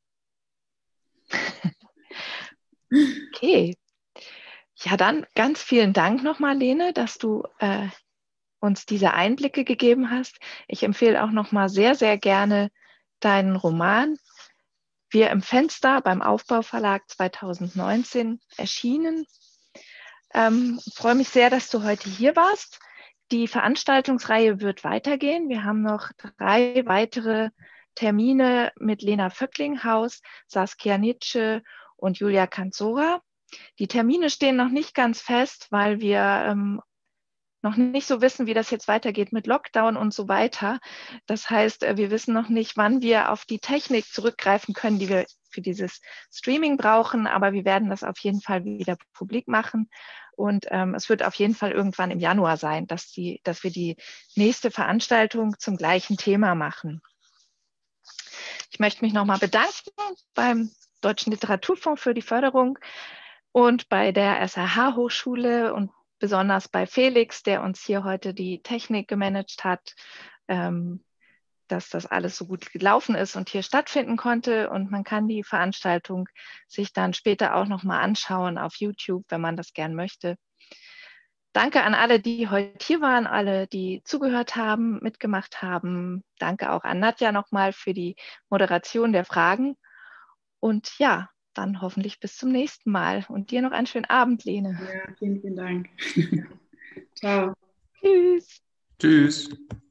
Okay. Ja, dann ganz vielen Dank nochmal, Lene, dass du uns diese Einblicke gegeben hast. Ich empfehle auch nochmal sehr, sehr gerne deinen Roman Wir im Fenster beim Aufbauverlag 2019 erschienen. Freue mich sehr, dass du heute hier warst. Die Veranstaltungsreihe wird weitergehen. Wir haben noch 3 weitere Termine mit Lena Vöcklinghaus, Saskia Nitsche und Julia Kanzora. Die Termine stehen noch nicht ganz fest, weil wir noch nicht so wissen, wie das jetzt weitergeht mit Lockdown und so weiter. Das heißt, wir wissen noch nicht, wann wir auf die Technik zurückgreifen können, die wir für dieses Streaming brauchen, aber wir werden das auf jeden Fall wieder publik machen. Und es wird auf jeden Fall irgendwann im Januar sein, dass wir die nächste Veranstaltung zum gleichen Thema machen. Ich möchte mich nochmal bedanken beim Deutschen Literaturfonds für die Förderung und bei der SRH-Hochschule und besonders bei Felix, der uns hier heute die Technik gemanagt hat, dass das alles so gut gelaufen ist und hier stattfinden konnte. Und man kann die Veranstaltung sich dann später auch nochmal anschauen auf YouTube, wenn man das gern möchte. Danke an alle, die heute hier waren, alle, die zugehört haben, mitgemacht haben. Danke auch an Nadja nochmal für die Moderation der Fragen. Und ja, dann hoffentlich bis zum nächsten Mal. Und dir noch einen schönen Abend, Lene. Ja, vielen, vielen Dank. Ciao. Tschüss. Tschüss.